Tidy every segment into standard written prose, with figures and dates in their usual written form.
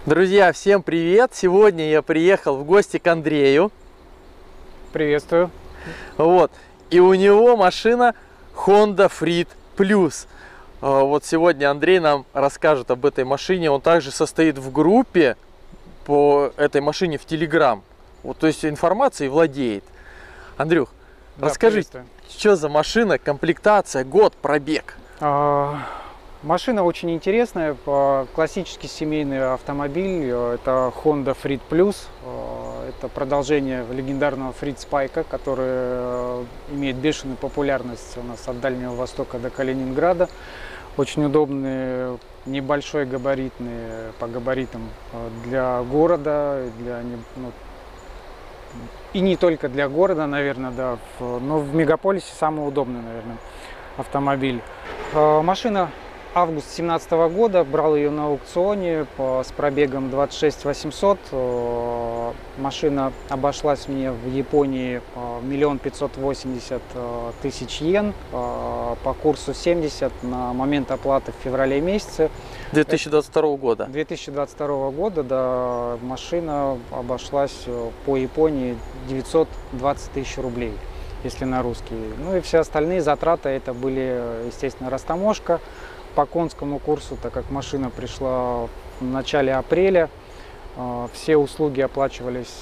Друзья, всем привет! Сегодня я приехал в гости к Андрею. Приветствую. Вот. И у него машина Honda Freed Plus. Вот сегодня Андрей нам расскажет об этой машине. Он также состоит в группе по этой машине в Telegram. Вот, то есть информацией владеет. Андрюх, Да, расскажи, что за машина, комплектация, год, пробег? Машина очень интересная, классический семейный автомобиль, это Honda Freed Plus, это продолжение легендарного Freed Spike, который имеет бешеную популярность у нас от Дальнего Востока до Калининграда. Очень удобный, небольшой габаритный, по габаритам для города, и не только для города, наверное, да, но в мегаполисе самый удобный, наверное, автомобиль. Машина август 2017 года, брал ее на аукционе с пробегом 26 800. Машина обошлась мне в Японии 1 580 000 йен по курсу 70 на момент оплаты в феврале месяце. 2022 года. 2022 года, да, машина обошлась по Японии 920 000 рублей, если на русский. Ну и все остальные затраты это были, естественно, растаможка по конскому курсу, так как машина пришла в начале апреля. Все услуги оплачивались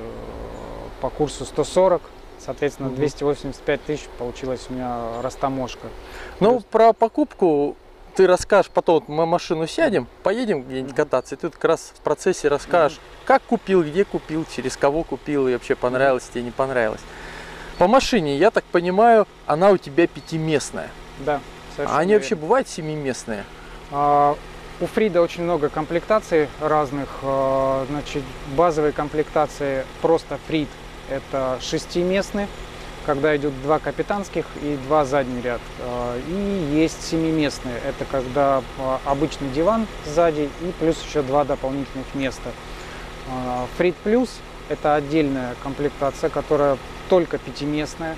по курсу 140, соответственно, 285 000 получилась у меня растаможка. Ну, про покупку ты расскажешь потом. Мы машину сядем, поедем где-нибудь кататься, и ты как раз в процессе расскажешь, как купил, где купил, через кого купил, и вообще понравилось тебе, не понравилось. По машине, я так понимаю, она у тебя пятиместная. Да. А они вообще бывают семиместные? У Фрида очень много комплектаций разных. Значит, базовые комплектации просто Фрид это 6-местный, когда идет 2 капитанских и 2 задний ряд. И есть 7-местные, это когда обычный диван сзади и плюс еще 2 дополнительных места. Freed Plus это отдельная комплектация, которая только 5-местная,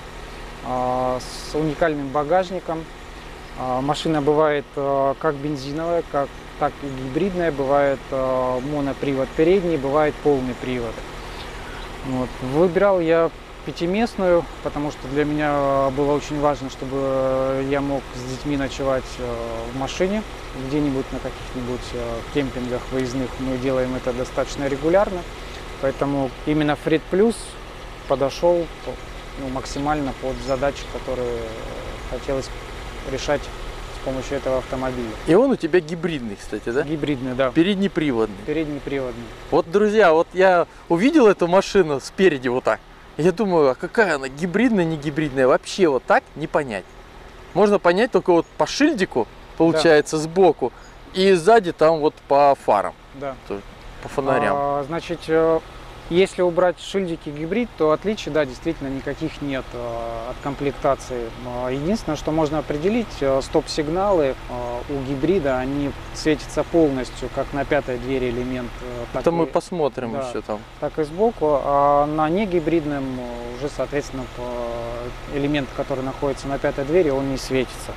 с уникальным багажником. Машина бывает как бензиновая, так и гибридная, бывает монопривод передний, бывает полный привод. Вот. Выбирал я 5-местную, потому что для меня было очень важно, чтобы я мог с детьми ночевать в машине, где-нибудь на каких-нибудь кемпингах выездных. Мы делаем это достаточно регулярно, поэтому именно Freed Plus подошел максимально под задачи, которые хотелось решать с помощью этого автомобиля. И он у тебя гибридный, кстати, да? Гибридный, да. Переднеприводный. Переднеприводный. Вот, друзья, вот я увидел эту машину спереди вот так. Я думаю, а какая она, гибридная, не гибридная? Вообще вот так не понять. Можно понять только вот по шильдику, получается, да, сбоку, и сзади там вот по фарам, да, по фонарям. Значит, если убрать шильдики гибрид, то отличий, да, действительно никаких нет от комплектации. Единственное, что можно определить, стоп-сигналы у гибрида, они светятся полностью, как на пятой двери элемент. Это мы посмотрим, да, еще там. Так и сбоку, а на негибридном уже, соответственно, элемент, который находится на пятой двери, он не светится.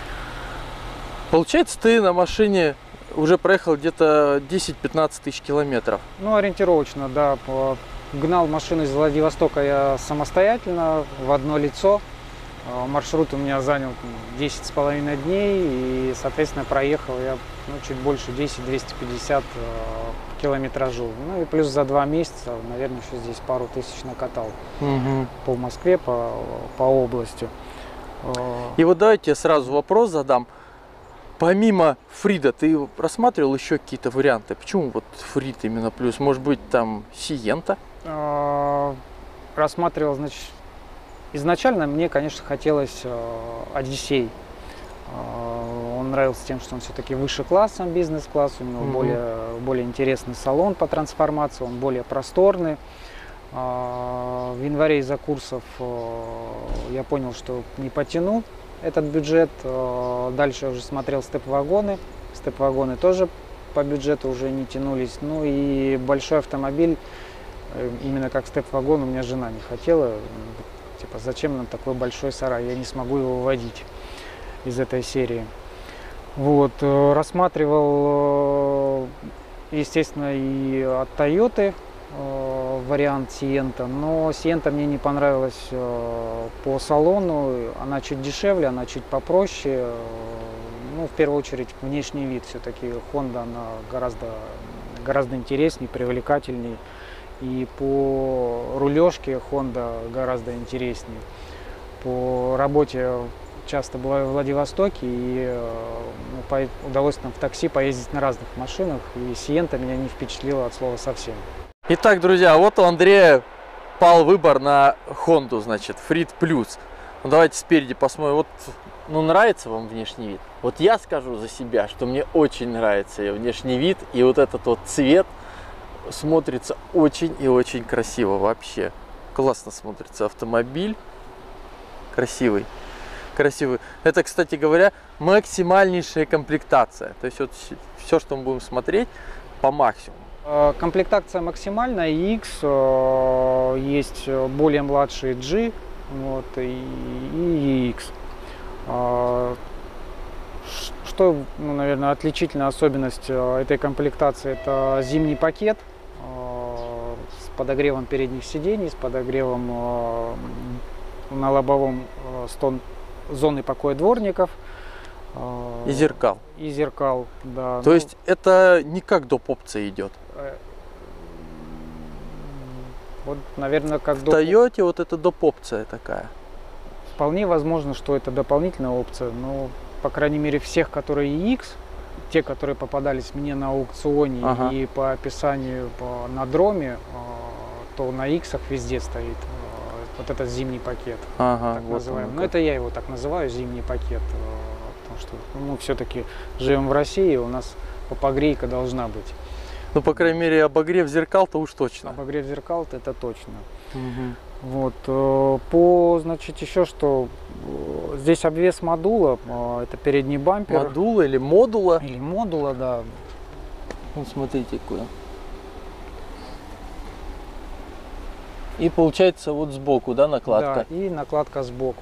Получается, ты на машине уже проехал где-то 10-15 тысяч километров. Ну, ориентировочно, да. Гнал машину из Владивостока я самостоятельно, в одно лицо. Маршрут у меня занял 10,5 дней, и, соответственно, проехал я чуть больше 10-250 километражу. Ну и плюс за 2 месяца, наверное, еще здесь пару тысяч накатал. По Москве, по области. И вот давайте я сразу вопрос задам. Помимо Фрида, ты рассматривал еще какие-то варианты? Почему вот Фрид именно плюс? Может быть, там Сиента? Рассматривал, значит, изначально мне, конечно, хотелось Одиссей. Он нравился тем, что он все-таки выше классом, бизнес-класс, у него более интересный салон по трансформации, он более просторный. В январе из-за курсов я понял, что не потяну этот бюджет. Дальше я уже смотрел степ-вагоны. Степ-вагоны тоже по бюджету уже не тянулись. Ну и большой автомобиль, именно как степ-вагон, у меня жена не хотела. Типа, зачем нам такой большой сарай? Я не смогу его выводить из этой серии. Вот, рассматривал естественно, и от Toyota вариант Sienta, но Sienta мне не понравилась по салону, она чуть дешевле, она чуть попроще, ну, в первую очередь, внешний вид, все-таки Honda, она гораздо интереснее, привлекательней, и по рулежке Honda гораздо интереснее. По работе часто бываю в Владивостоке, и удалось нам в такси поездить на разных машинах, и Sienta меня не впечатлила от слова совсем. Итак, друзья, вот у Андрея пал выбор на Honda, значит, Freed Plus. Ну, давайте спереди посмотрим. Вот, ну, нравится вам внешний вид? Вот я скажу за себя, что мне очень нравится ее внешний вид, и вот этот вот цвет смотрится очень и очень красиво вообще. Классно смотрится автомобиль, красивый. Красивый. Это, кстати говоря, максимальнейшая комплектация. То есть вот все, что мы будем смотреть, по максимуму. Комплектация максимальная, X, есть более младший G, вот, и EX. Что, ну, наверное, отличительная особенность этой комплектации, это зимний пакет с подогревом передних сидений, с подогревом на лобовом зоны покоя дворников. И зеркал. И зеркал, да. То есть это не как доп. Опция идет. Вот, наверное, как в Toyota вот это доп. Опция такая. Вполне возможно, что это дополнительная опция, но, по крайней мере, всех, которые EX, те, которые попадались мне на аукционе и по описанию на дроме, то на X везде стоит вот этот зимний пакет, так вот называемый. Но это я его так называю, зимний пакет, потому что мы все-таки живем в России, у нас погрейка должна быть. Ну, по крайней мере, обогрев зеркал-то уж точно. Обогрев зеркал-то это точно. Вот. Значит, еще что, здесь обвес модула, это передний бампер. Модула или модула? Или модула, да. Вот смотрите, какое. И получается вот сбоку, да, накладка? Да, и накладка сбоку.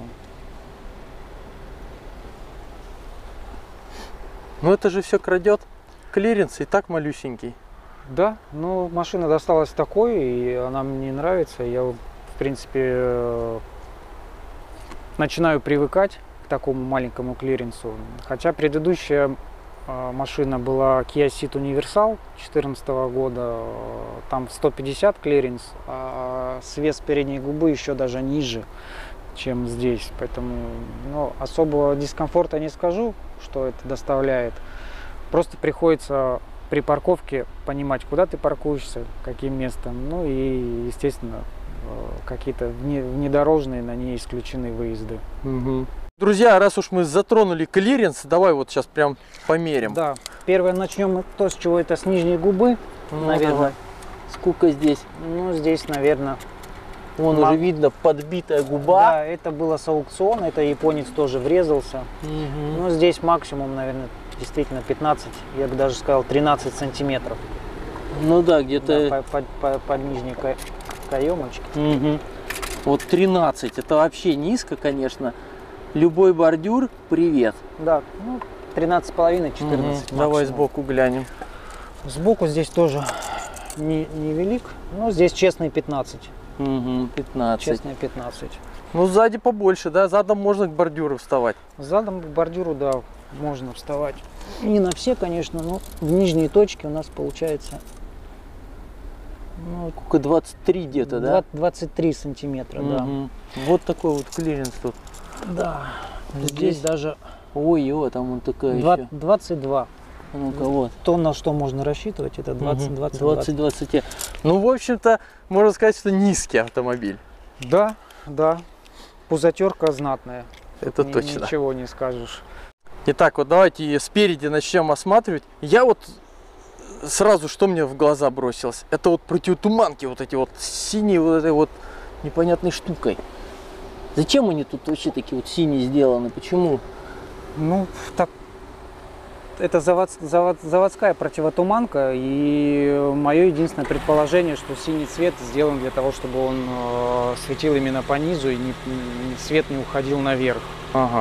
Ну это же все крадет. Клиренс и так малюсенький. Да, но машина досталась такой, и она мне нравится. Я, в принципе, начинаю привыкать к такому маленькому клиренсу. Хотя предыдущая машина была Kia Ceed Universal 2014 года, там 150 клиренс, а свес передней губы еще даже ниже, чем здесь. Поэтому, ну, особого дискомфорта не скажу, что это доставляет. Просто приходится при парковке понимать, куда ты паркуешься, каким местом. Ну и, естественно, какие-то внедорожные на ней исключены выезды. Друзья, раз уж мы затронули клиренс, давай вот сейчас прям померим. Да, первое начнем то, с чего это, с нижней губы, наверное. Давай. Сколько здесь? Ну, здесь, наверное... Вон уже видно подбитая губа. Да, это было с аукциона, это японец тоже врезался. Ну, здесь максимум, наверное, действительно 15, я бы даже сказал 13 сантиметров. Ну да, где-то... Да, под нижней каемочке. Вот 13, это вообще низко, конечно. Любой бордюр, привет. Да, ну, 13,5-14. Давай сбоку глянем. Сбоку здесь тоже невелик, но здесь честные 15. 15. Честные 15. Ну, сзади побольше, да? Задом можно к бордюру вставать. Задом к бордюру, да, можно вставать. Не на все, конечно, но в нижней точке у нас получается... Ну, сколько, 23 где-то, да? 23 сантиметра, да. Вот такой вот клиренс тут. Да. Здесь даже... Ой, там он такая еще. 22. Ну-ка, вот. То, на что можно рассчитывать, это 20-20. Ну, в общем-то, можно сказать, что низкий автомобиль. Да, да. Пузатерка знатная. Это точно. Ничего не скажешь. Итак, вот давайте спереди начнем осматривать. Я вот сразу, что мне в глаза бросилось, это вот противотуманки, вот эти вот синие, вот этой вот непонятной штукой. Зачем они тут вообще такие вот синие сделаны? Почему? Ну, так, это заводская противотуманка, и мое единственное предположение, что синий цвет сделан для того, чтобы он светил именно по низу, и свет не уходил наверх. Ага.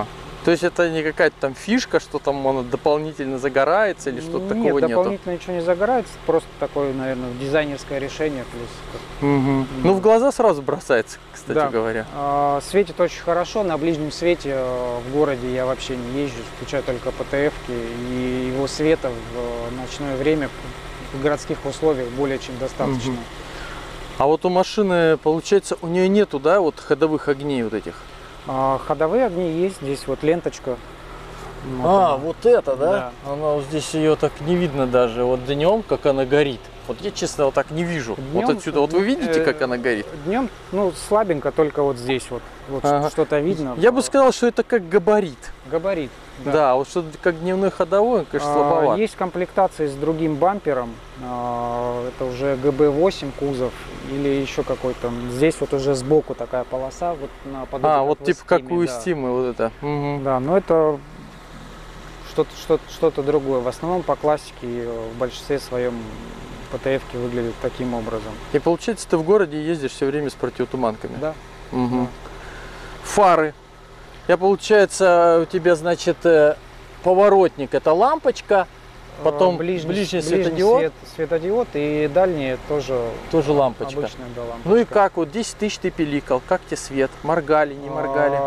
То есть это не какая-то там фишка, что там она дополнительно загорается или что-то такого Нет, нету? дополнительно ничего не загорается, просто такое, наверное, дизайнерское решение. Плюс, Ну, в глаза сразу бросается, кстати да. говоря. Светит очень хорошо, на ближнем свете в городе я вообще не езжу, включаю только ПТФ-ки, и его света в ночное время в городских условиях более чем достаточно. А вот у машины, получается, у нее нету, да, вот ходовых огней вот этих? Ходовые огни есть, здесь вот ленточка. Вот это, да? Да. Она вот здесь ее так не видно даже, вот днем, как она горит. Вот я, честно, вот так не вижу. Днем, вот отсюда, вот вы видите, как она горит? Днем, ну, слабенько, только вот здесь вот, Ага. что-то видно. Я бы сказал, что это как габарит. Габарит. Да, вот что-то как дневной ходовой, конечно, слабоват. Есть комплектации с другим бампером, это уже ГБ8 кузов или еще какой-то. Здесь вот уже сбоку такая полоса вот на подобие. Вот типа как у да. Стимы вот это. Да, но это что-то другое. В основном по классике в большинстве своем ПТФ-ки выглядят таким образом. И получается, ты в городе ездишь все время с противотуманками. Да. Угу. Да. Фары. Я, получается, у тебя, значит, поворотник, это лампочка, потом ближний светодиод. Светодиод и дальний тоже лампочка. Обычная, да, лампочка. Ну и как, вот 10 тысяч ты пиликал, как тебе свет? Моргали, не моргали?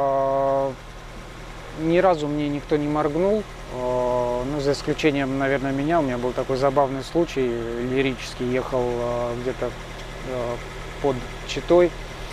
Ни разу мне никто не моргнул, ну, за исключением, наверное, меня. У меня был такой забавный случай, лирический, ехал где-то под Читой,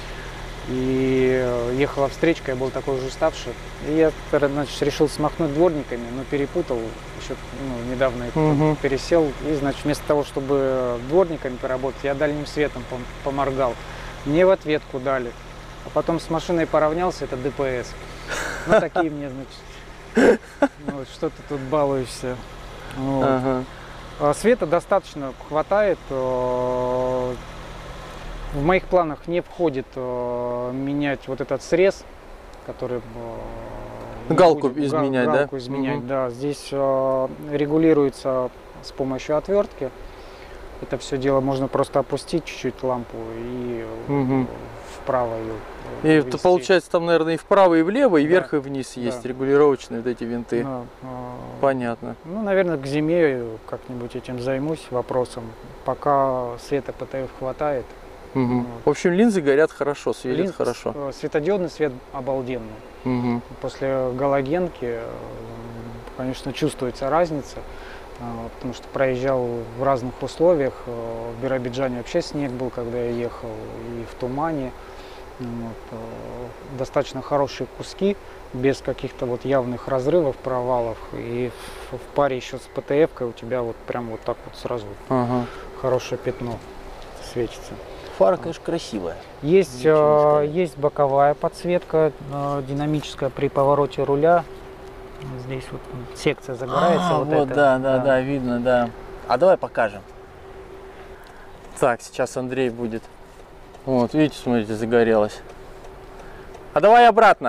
и ехала встречка, я был такой уже уставший, и я, значит, решил смахнуть дворниками, но перепутал, еще недавно пересел, и, значит, вместо того, чтобы дворниками поработать, я дальним светом поморгал. Мне в ответку дали, а потом с машиной поравнялся, это ДПС. Ну, такие мне, значит, вот, что ты тут балуешься. Вот. Света достаточно хватает. В моих планах не входит менять вот этот срез, который... Галку изменять, да? Галку изменять, да. Здесь регулируется с помощью отвертки. Это все дело можно просто опустить чуть-чуть лампу и вправо ее. И это получается там, наверное, и вправо, и влево, и Да. вверх, и вниз есть регулировочные вот эти винты. Да. Понятно. Ну, наверное, к зиме как-нибудь этим займусь вопросом. Пока света ПТФ хватает. В общем, линзы горят хорошо, светят хорошо. Светодиодный свет обалденный. После галогенки, конечно, чувствуется разница. Потому что проезжал в разных условиях. В Биробиджане вообще снег был, когда я ехал, и в тумане. Вот. Достаточно хорошие куски, без каких-то вот явных разрывов, провалов. И в паре еще с ПТФ-кой у тебя вот прям вот так вот сразу хорошее пятно светится. Фара, конечно, красивая. Есть боковая подсветка динамическая при повороте руля. Здесь вот секция загорается. Вот это. Да, видно, да. А давай покажем. Так, сейчас Андрей будет. Вот, видите, смотрите, загорелась. А давай обратно.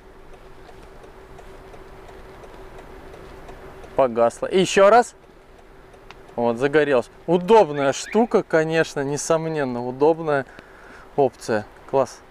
Погасла. И еще раз. Вот, загорелась. Удобная штука, конечно, несомненно, удобная опция. Класс.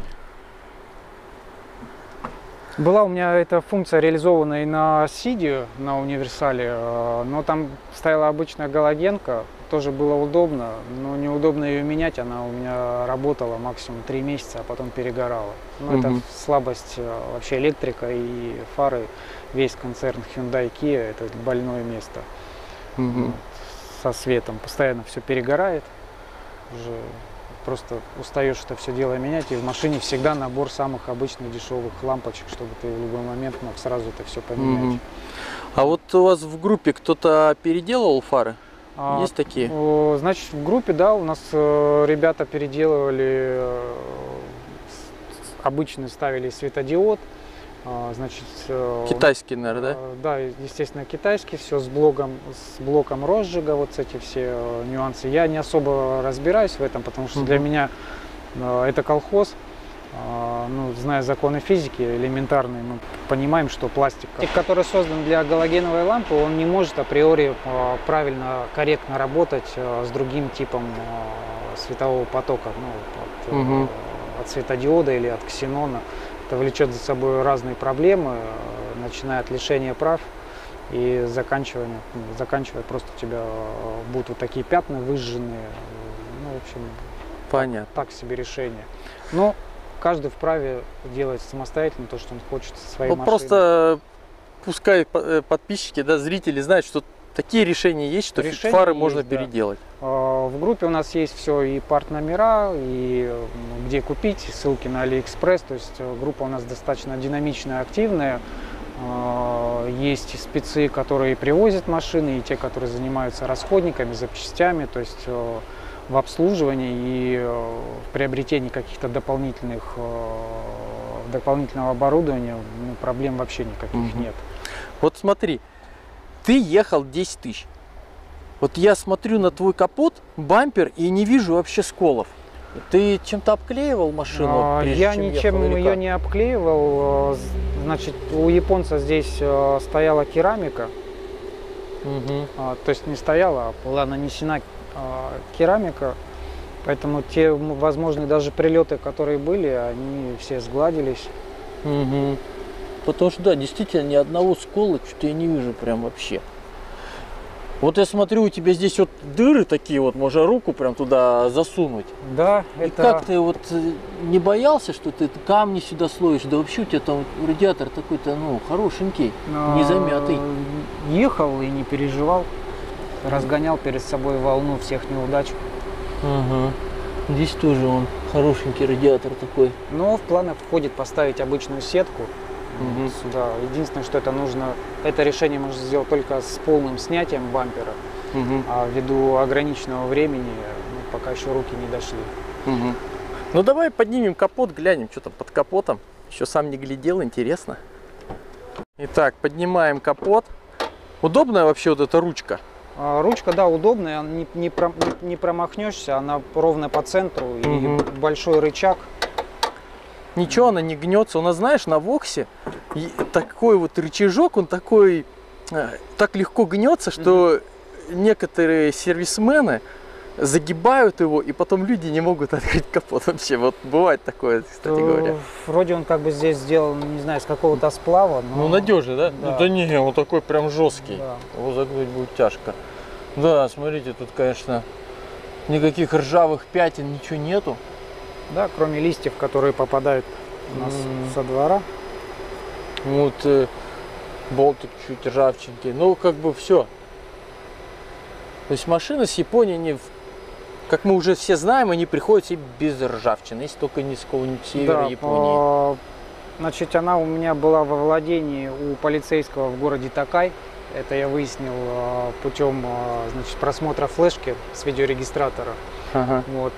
Была у меня эта функция реализована и на Сиде, на универсале, но там стояла обычная галогенка, тоже было удобно, но неудобно ее менять, она у меня работала максимум 3 месяца, а потом перегорала. Ну, это слабость вообще электрика и фары, весь концерн Hyundai Kia, это больное место. Вот, со светом постоянно все перегорает, уже просто устаешь это все дело менять, и в машине всегда набор самых обычных дешевых лампочек, чтобы ты в любой момент мог сразу это все поменять. А вот у вас в группе кто-то переделывал фары? Есть такие? Значит, в группе, да, у нас ребята переделывали, обычно ставили светодиод, значит... Китайский, наверное, да? Да, естественно, китайский, все с блоком розжига, вот эти все нюансы. Я не особо разбираюсь в этом, потому что для меня это колхоз. Ну, зная законы физики элементарные, мы понимаем, что пластик, который создан для галогеновой лампы, он не может априори правильно, корректно работать с другим типом светового потока, ну, от светодиода или от ксенона. Это влечет за собой разные проблемы, начиная от лишения прав и заканчивая просто у тебя будут вот такие пятна выжженные. Ну, в общем, Понятно. так себе решение. Но каждый вправе делать самостоятельно то, что он хочет со своей Вот машиной. просто пускай подписчики, да, зрители знают, что такие решения есть, что Решения фары есть, можно да. переделать. В группе у нас есть все, и партномера, и где купить, ссылки на Алиэкспресс. То есть группа у нас достаточно динамичная, активная. Есть спецы, которые привозят машины, и те, которые занимаются расходниками, запчастями, то есть в обслуживании и в приобретении каких-то дополнительного оборудования проблем вообще никаких нет. Вот смотри, ты ехал 10 тысяч. Вот я смотрю на твой капот, бампер, и не вижу вообще сколов. Ты чем-то обклеивал машину? Я ничем ее не обклеивал. Значит, у японца здесь стояла керамика. То есть не стояла, а была нанесена керамика. Поэтому те возможные даже прилеты, которые были, они все сгладились. Потому что, да, действительно, ни одного скола что-то я не вижу прям вообще. Вот я смотрю, у тебя здесь вот дыры такие вот, можно руку прям туда засунуть. Да, И это... как ты вот не боялся, что ты камни сюда слоишь? Да вообще у тебя там радиатор такой-то, ну, хорошенький, не замятый. Ехал и не переживал. Разгонял перед собой волну всех неудач. Здесь тоже он хорошенький радиатор такой. Но в планы входит поставить обычную сетку. Сюда. Единственное, что это решение можно сделать только с полным снятием бампера. А ввиду ограниченного времени пока еще руки не дошли. Ну давай поднимем капот, глянем, что там под капотом. Еще сам не глядел, интересно. Итак, поднимаем капот. Удобная вообще вот эта ручка? Ручка, да, удобная, не промахнешься, она ровно по центру и большой рычаг. Ничего, она не гнется. У нас, знаешь, на Воксе такой вот рычажок, он такой, так легко гнется, что некоторые сервисмены загибают его, и потом люди не могут открыть капот вообще. Вот бывает такое, кстати говоря. Вроде он как бы здесь сделан, не знаю, из какого-то сплава. Но... Ну, надежный, да? Да. Да не, он такой прям жесткий. Да. Его загнуть будет тяжко. Да, смотрите, тут, конечно, никаких ржавых пятен, ничего нету. Да, кроме листьев, которые попадают у нас со двора. Вот болтик чуть ржавчинки. Ну, как бы все. То есть машины с Японии, как мы уже все знаем, они приходят себе без ржавчины, если только не с какого-нибудь севера Японии. Значит, она у меня была во владении у полицейского в городе Токай. Это я выяснил путем просмотра флешки с видеорегистратора. Вот,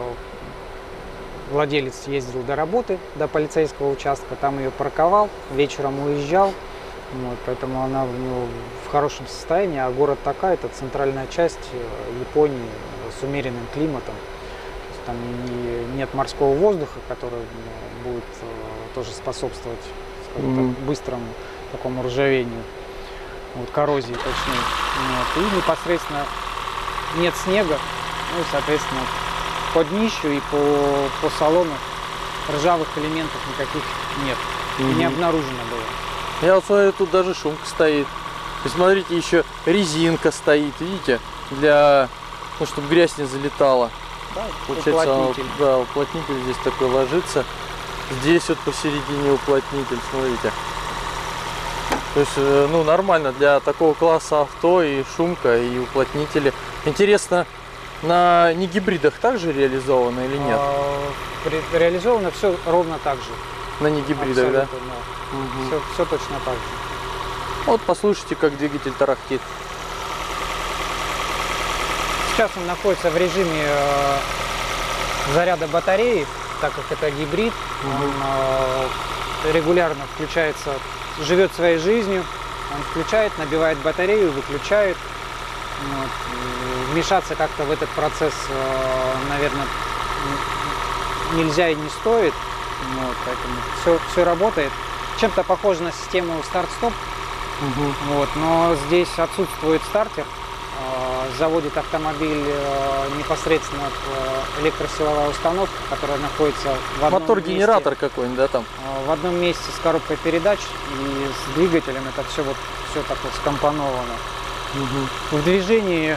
владелец ездил до работы, до полицейского участка, там ее парковал, вечером уезжал. Вот, поэтому она у него в хорошем состоянии, а город Токай — это центральная часть Японии с умеренным климатом. То есть там нет морского воздуха, который будет тоже способствовать, скажем так, быстрому такому ржавению, вот, коррозии точнее. Вот, и непосредственно нет снега, ну и, соответственно, по днищу и по салону ржавых элементов никаких нет, и не обнаружено было. Я вот смотрю, тут даже шумка стоит. И смотрите, еще резинка стоит, видите, для, ну, чтобы грязь не залетала. Да, получается, уплотнитель. Да, уплотнитель здесь такой ложится. Здесь вот посередине уплотнитель, смотрите. То есть, ну, нормально для такого класса авто, и шумка, и уплотнители. Интересно, на негибридах также реализовано или нет? Реализовано все ровно так же. На негибридах, да? Все точно так же. Вот послушайте, как двигатель тарахтит. Сейчас он находится в режиме заряда батареи, так как это гибрид. Он регулярно включается, живет своей жизнью. Он включает, набивает батарею, выключает. Вот. Вмешаться как-то в этот процесс, наверное, нельзя и не стоит. Вот, поэтому все работает. Чем-то похоже на систему старт-стоп. Вот, но здесь отсутствует стартер. заводит автомобиль непосредственно электросиловая установка, которая находится в одном Мотор-генератор месте, какой-нибудь, да, там? в одном месте с коробкой передач и с двигателем. Это все вот все так вот скомпоновано. В движении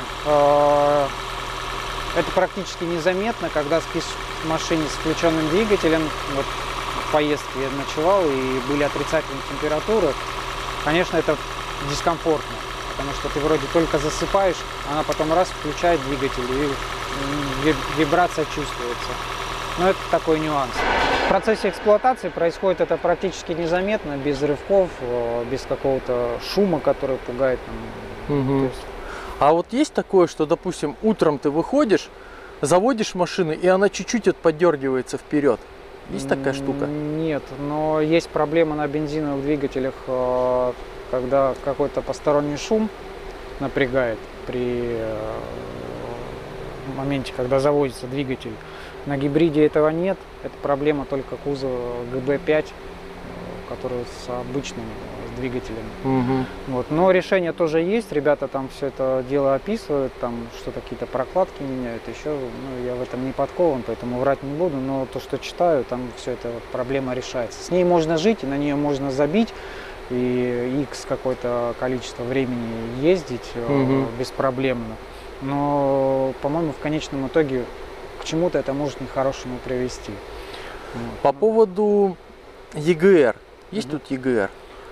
это практически незаметно, когда спишь в машине с включенным двигателем. Вот в поездке я ночевал и были отрицательные температуры. Конечно, это дискомфортно, потому что ты вроде только засыпаешь, она потом раз включает двигатель и вибрация чувствуется. Но это такой нюанс. В процессе эксплуатации происходит это практически незаметно, без рывков, без какого-то шума, который пугает. То есть, А вот есть такое, что, допустим, утром ты выходишь, заводишь машину, и она чуть-чуть поддергивается вперед? Есть такая штука? Нет, но есть проблема на бензиновых двигателях, когда какой-то посторонний шум напрягает при моменте, когда заводится двигатель. На гибриде этого нет, это проблема только кузова ГБ5, который с обычным двигателем. Вот. Но решение тоже есть, ребята там все это дело описывают, там что-то какие-то прокладки меняют, еще, ну, я в этом не подкован, поэтому врать не буду, но то, что читаю, там все это проблема решается. С ней можно жить, и на нее можно забить, и X какое-то количество времени ездить беспроблемно. Но, по-моему, в конечном итоге к чему-то это может нехорошему привести. Вот. По поводу EGR. Есть тут EGR?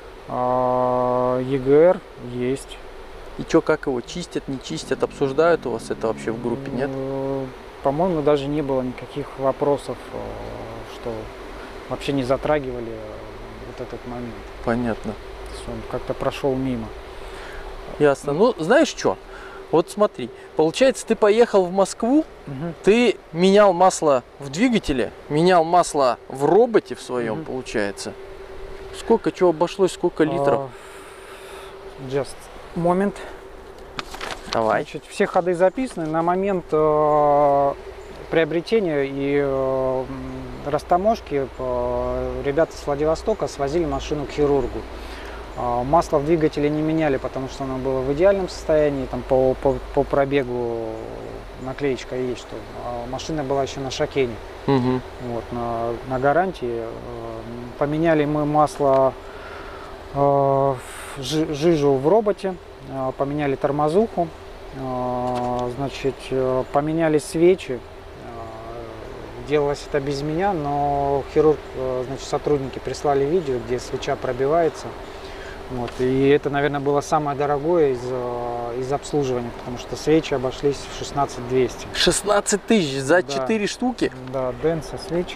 EGR есть. И что, как его чистят, не чистят, обсуждают у вас это вообще в группе, нет? По-моему, даже не было никаких вопросов, что вообще не затрагивали вот этот момент. Понятно. Он как-то прошел мимо. Ясно. Ну, знаешь что? Вот смотри, получается, ты поехал в Москву, ты менял масло в двигателе, менял масло в роботе в своем, получается. Сколько чего обошлось, сколько литров? Just moment. Давай. Значит, все ходы записаны. На момент приобретения и растаможки ребята с Владивостока свозили машину к хирургу. Масло в двигателе не меняли, потому что оно было в идеальном состоянии. Там по пробегу наклеечка есть, что машина была еще на шокене. Вот, на гарантии. Поменяли мы масло, жижу в роботе, поменяли тормозуху, значит, поменяли свечи. Делалось это без меня, но хирург, значит, сотрудники прислали видео, где свеча пробивается. Вот, и это, наверное, было самое дорогое из обслуживания, потому что свечи обошлись в 16 200. 16 тысяч за 4 штуки? Да, Денса свечи.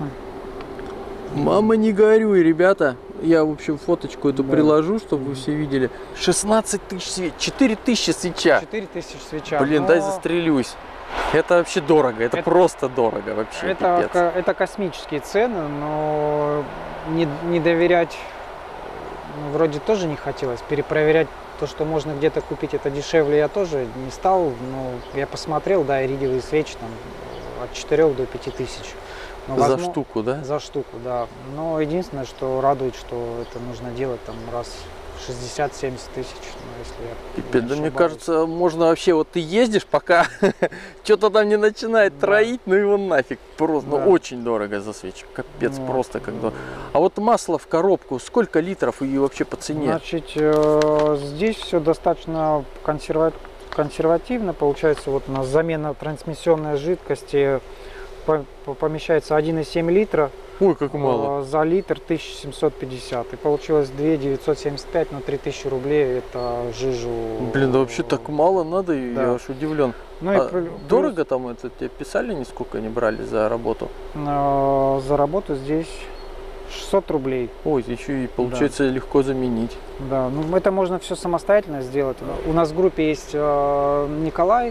Мама, не горюй, ребята. Я, в общем, фоточку эту приложу, чтобы вы все видели. 16 тысяч свеч, 4 тысячи свеча. 4 тысячи свеча. Блин, но... дай застрелюсь. Это вообще дорого, это просто дорого вообще. Это космические цены, но не доверять, ну, вроде тоже не хотелось. Перепроверять то, что можно где-то купить, это дешевле, я тоже не стал. Но я посмотрел, да, иридиевые свечи там от 4 до 5 тысяч. Но, за штуку, да? За штуку, да. Но единственное, что радует, что это нужно делать там раз 60-70 тысяч, если я да, мне кажется, можно вообще, вот ты ездишь, пока что-то там не начинает троить, ну его нафиг, просто, ну, очень дорого за свечу, капец, просто как дорого. А вот масло в коробку, сколько литров и вообще по цене? Значит, здесь все достаточно консервативно, получается, вот у нас замена трансмиссионной жидкости помещается 1,7 литра. Ой, как мало. За литр 1750. И получилось 2975, но 3000 рублей это жижу. Блин, да вообще так мало надо, да. Я аж удивлен. Ну, дорого там это? Тебе писали, нисколько не брали за работу? За работу здесь 600 рублей. Ой, еще и получается легко заменить. Да, ну это можно все самостоятельно сделать. У нас в группе есть Николай,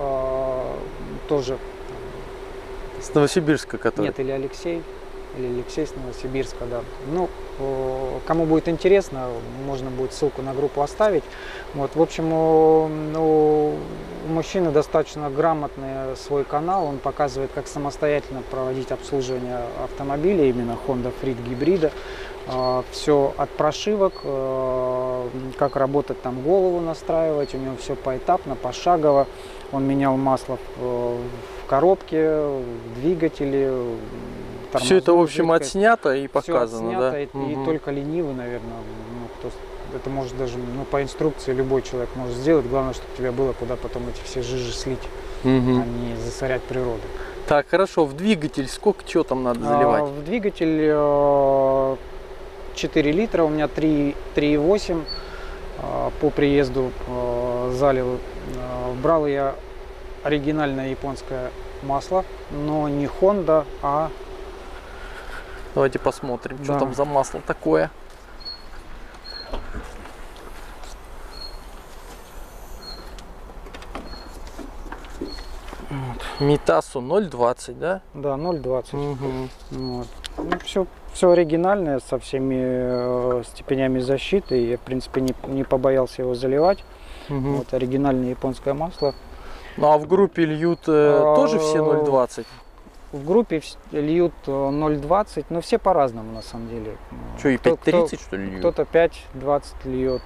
тоже. С Новосибирска, который? Нет, или Алексей с Новосибирска, да. Ну, кому будет интересно, можно будет ссылку на группу оставить. Вот, в общем, у мужчины достаточно грамотный свой канал, он показывает, как самостоятельно проводить обслуживание автомобиля, именно Honda Freed гибрида. Все от прошивок, как работать, там голову настраивать, у него все поэтапно, пошагово. Он менял масло в коробке, в двигателе. Все это, в общем, жидкость. отснято и Всё показано, отснято, да? и только ленивый, наверное, это может даже по инструкции любой человек может сделать. Главное, чтобы у тебя было куда потом эти все жижи слить, а не засорять природу. Так, хорошо, в двигатель сколько чего там надо заливать? В двигатель 4 литра, у меня 3,8 по приезду залил. Брал я оригинальное японское масло, но не Honda, а... Давайте посмотрим, что Да. там за масло такое. Митасу 0,20, да? Да, 0,20. Угу. Вот. Ну, все оригинальное, со всеми степенями защиты. Я, в принципе, не побоялся его заливать. Вот оригинальное японское масло. Ну а в группе льют тоже все 0,20? В группе льют 0,20, но все по-разному на самом деле. Что, и 5,30 что ли льют? Кто-то 5,20 льет.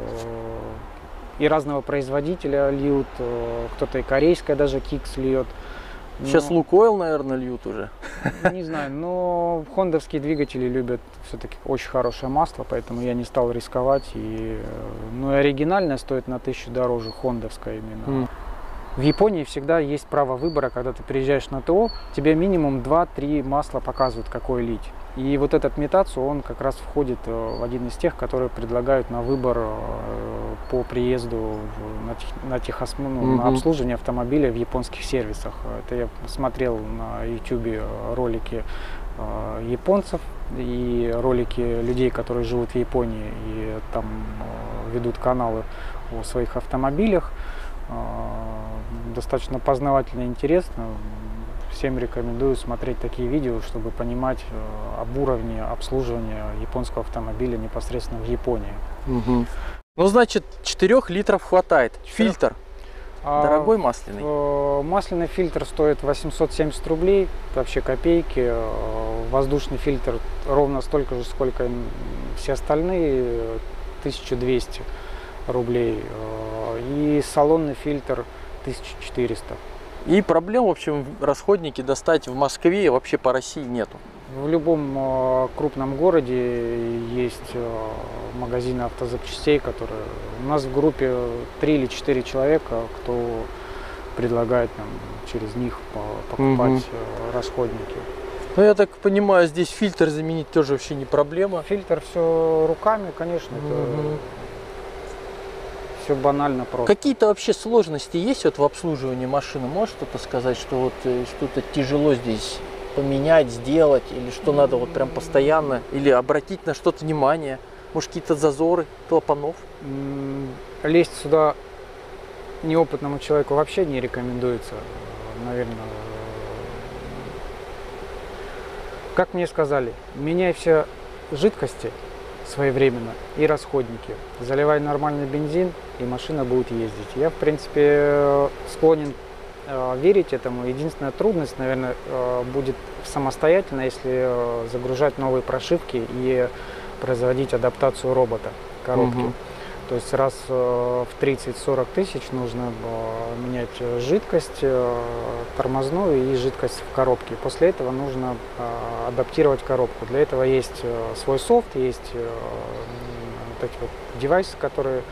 И разного производителя льют, кто-то и корейское даже Кикс льет. Сейчас Лукойл, наверное, льют уже. Не знаю, но хондовские двигатели любят все-таки очень хорошее масло, поэтому я не стал рисковать. Ну и оригинальное стоит на 1000 дороже, хондовское именно. В Японии всегда есть право выбора, когда ты приезжаешь на ТО, тебе минимум 2-3 масла показывают, какое лить. И вот этот Митасу, он как раз входит в один из тех, которые предлагают на выбор по приезду на обслуживание автомобиля в японских сервисах. Это я смотрел на YouTube ролики японцев и ролики людей, которые живут в Японии и там ведут каналы о своих автомобилях. Достаточно познавательно и интересно. Всем рекомендую смотреть такие видео, чтобы понимать об уровне обслуживания японского автомобиля непосредственно в Японии. Ну, значит, 4 литров хватает. Фильтр дорогой масляный? Масляный фильтр стоит 870 рублей, вообще копейки. Воздушный фильтр ровно столько же, сколько все остальные, 1200 рублей. И салонный фильтр 1400. И проблем, в общем, расходники достать в Москве вообще по России нету. В любом крупном городе есть магазины автозапчастей, которые... У нас в группе 3 или 4 человека, кто предлагает нам через них покупать расходники. Ну, я так понимаю, здесь фильтр заменить тоже вообще не проблема. Фильтр все руками, конечно, это все банально просто. Какие-то вообще сложности есть вот в обслуживании машины? Можешь что-то сказать, что вот что-то тяжело здесь поменять, сделать, или что надо вот прям постоянно, или обратить на что-то внимание? Может, какие-то зазоры клапанов? Лезть сюда неопытному человеку вообще не рекомендуется, наверное. Как мне сказали, меняй все жидкости своевременно и расходники. Заливай нормальный бензин, и машина будет ездить. Я, в принципе, склонен верить этому. Единственная трудность, наверное, будет самостоятельно, если загружать новые прошивки и производить адаптацию робота коробки. То есть раз в 30-40 тысяч нужно менять жидкость тормозную и жидкость в коробке. После этого нужно адаптировать коробку. Для этого есть свой софт, есть вот эти вот девайсы, которые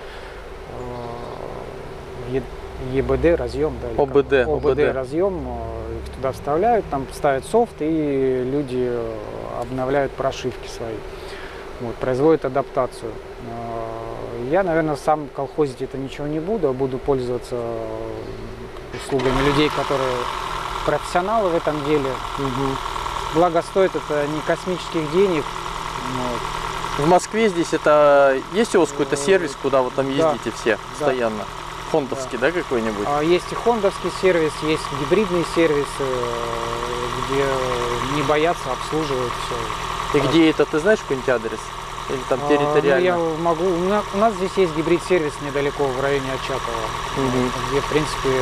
ЕБД разъем, да, ОБД разъем, их туда вставляют, там ставят софт, и люди обновляют прошивки свои, вот, производят адаптацию. Я, наверное, сам колхозить это ничего не буду, а буду пользоваться услугами людей, которые профессионалы в этом деле. Благо стоит это не космических денег. Вот. В Москве здесь это есть у вас какой-то сервис, куда вы там ездите все постоянно? Хондовский, да, какой-нибудь? Есть и хондовский сервис, есть гибридные сервисы, где не боятся, обслуживают все. И где это, ты знаешь какой-нибудь адрес? Или там территориально? Я могу. У нас здесь есть гибрид-сервис недалеко, в районе Очакова, где, в принципе,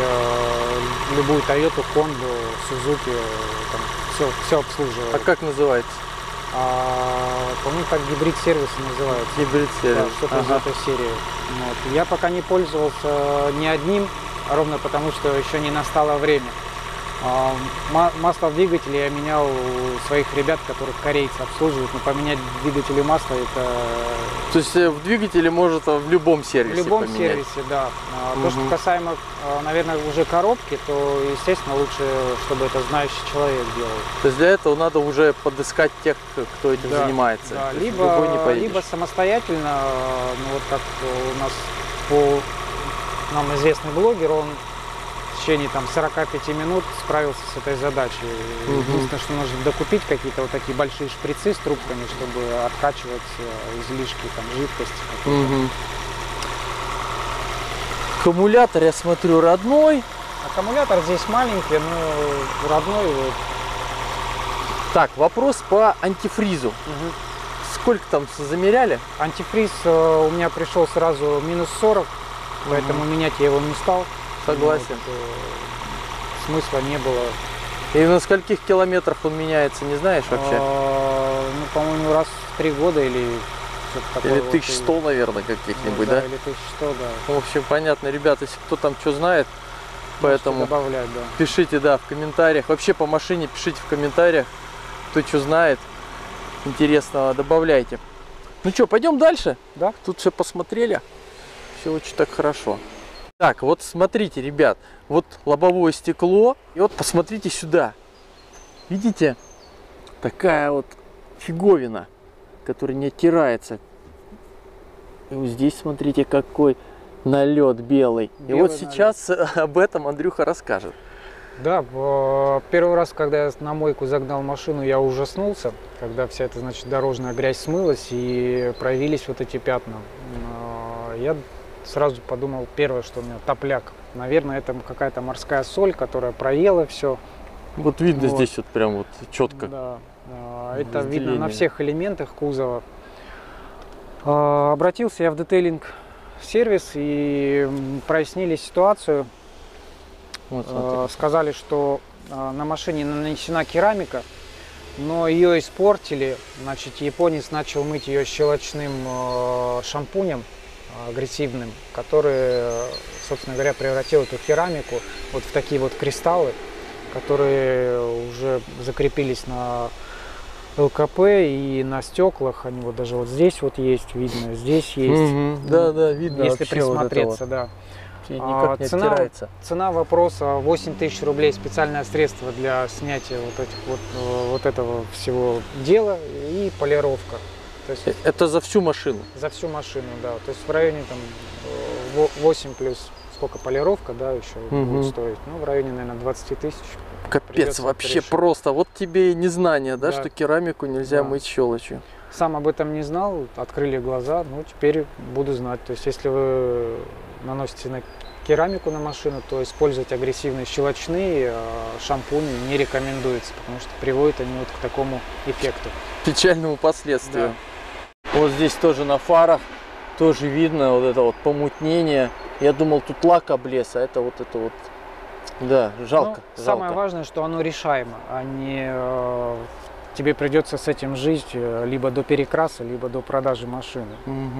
любую Toyota, Honda, Suzuki, там все обслуживают. А как называется? По-моему, так гибрид-сервисы называются. Гибрид-сервис. Да, что-то из этой серии. Вот. Я пока не пользовался ни одним, ровно потому, что еще не настало время. Масло в двигателе я менял у своих ребят, которых корейцы обслуживают. Но поменять двигателю масло это... То есть в двигателе может в любом сервисе В любом поменять. сервисе, да. То, что касаемо, наверное, уже коробки, то, естественно, лучше, чтобы это знающий человек делал. То есть для этого надо уже подыскать тех, кто этим занимается. Да. В любой не поедешь. Либо самостоятельно, ну, вот как у нас по нам известный блогер, он в течение там 45 минут справился с этой задачей. Единственное, что нужно докупить какие-то вот такие большие шприцы с трубками, чтобы откачивать излишки там жидкости. Аккумулятор, я смотрю, родной. Аккумулятор здесь маленький, но родной. Вот. Так, вопрос по антифризу. Сколько там замеряли? Антифриз у меня пришел сразу минус 40, поэтому менять я его не стал. Согласен. Вот, смысла не было. И на скольких километрах он меняется, не знаешь вообще? Ну, по-моему, раз в 3 года или что-то такое. Или 1100, наверное, каких-нибудь, да? Или 1100, да. В общем, понятно, ребята, если кто там что знает, поэтому добавлять, да. пишите, да, в комментариях. Вообще по машине пишите в комментариях, кто что знает интересного, добавляйте. Ну что, пойдем дальше? Да. Тут все посмотрели, все очень так хорошо. Так, вот смотрите, ребят, вот лобовое стекло, и вот посмотрите сюда. Видите? Такая вот фиговина, которая не оттирается. И вот здесь смотрите, какой налет белый. И вот сейчас об этом Андрюха расскажет. Да, первый раз, когда я на мойку загнал машину, я ужаснулся, когда вся эта, значит, дорожная грязь смылась и проявились вот эти пятна. Я сразу подумал, первое, что у меня топляк. Наверное, это какая-то морская соль, которая проела все. Вот видно здесь вот прям вот четко. Да, это видно на всех элементах кузова. Обратился я в детейлинг-сервис и прояснили ситуацию. Вот, сказали, что на машине нанесена керамика, но ее испортили. Значит, японец начал мыть ее щелочным шампунем агрессивным, который, собственно говоря, превратил эту керамику вот в такие вот кристаллы, которые уже закрепились на ЛКП и на стеклах. Они вот даже вот здесь вот есть, видно, здесь есть. Да, да, видно. Если присмотреться, вот да. Никак не оттирается. Цена вопроса 8000 рублей, специальное средство для снятия вот этих вот этого всего дела и полировка. То есть это за всю машину? За всю машину, да. То есть в районе там 8 плюс сколько полировка, да, еще будет стоить. Ну, в районе, наверное, 20 тысяч. Капец, вообще просто. Вот тебе и незнание, да, что керамику нельзя мыть щелочью. Сам об этом не знал, открыли глаза, ну, теперь буду знать. То есть если вы наносите на керамику на машину, то использовать агрессивные щелочные шампуни не рекомендуется, потому что приводят они вот к такому эффекту. Печальному последствию. Да. Вот здесь тоже на фарах тоже видно вот это вот помутнение. Я думал, тут лак облез, а это вот, да, жалко. Ну, самое важное, что оно решаемо, а не тебе придется с этим жить либо до перекраса, либо до продажи машины.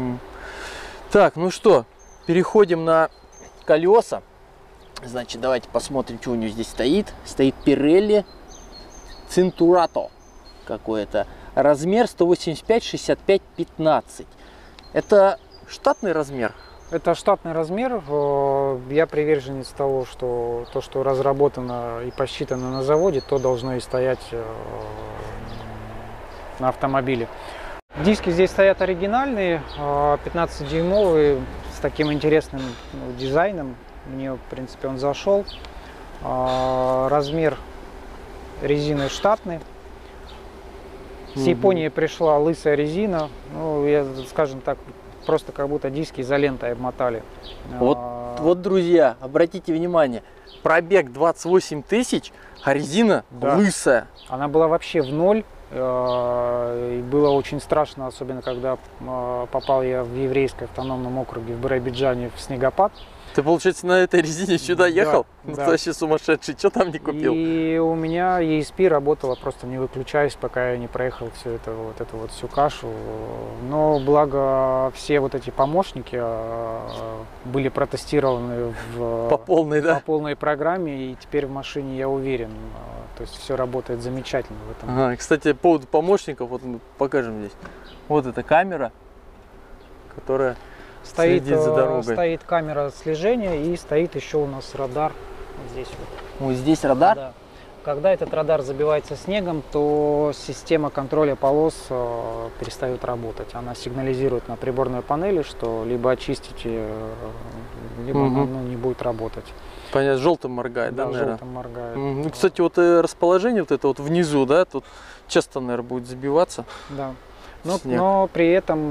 Так, ну что, переходим на колеса. Значит, давайте посмотрим, что у него здесь стоит. Стоит Pirelli Cinturato какой-то. Размер 185, 65, 15. Это штатный размер? Это штатный размер. Я приверженец того, что то, что разработано и посчитано на заводе, то должно и стоять на автомобиле. Диски здесь стоят оригинальные, 15-дюймовые, с таким интересным дизайном. Мне, в принципе, он зашел. Размер резины штатный. С Японии пришла лысая резина. Ну, я, скажем так, просто как будто диски изолентой обмотали. Вот, друзья, обратите внимание, пробег 28 тысяч, а резина лысая. Она была вообще в ноль. И было очень страшно, особенно когда попал я в еврейском автономном округе в Биробиджане в снегопад. Ты, получается, на этой резине сюда ехал? Ну, да. ты вообще сумасшедший, что там не купил? И у меня ESP работала просто не выключаясь, пока я не проехал всю эту всю кашу. Но благо все вот эти помощники были протестированы По полной, да? по полной программе, и теперь в машине я уверен. То есть все работает замечательно в этом. Ага, кстати, по поводу помощников, вот мы покажем здесь. Вот эта камера, которая следит за дорогой. Стоит камера слежения и стоит еще у нас радар вот здесь вот. Вот здесь радар? Да. Когда этот радар забивается снегом, то система контроля полос перестает работать. Она сигнализирует на приборной панели, что либо очистите, либо она не будет работать. Понятно, желтым моргает, да, Да, наверное? желтым моргает. Ну, кстати, вот расположение вот это вот внизу, да, тут часто, наверное, будет забиваться. Да. Снег. Но при этом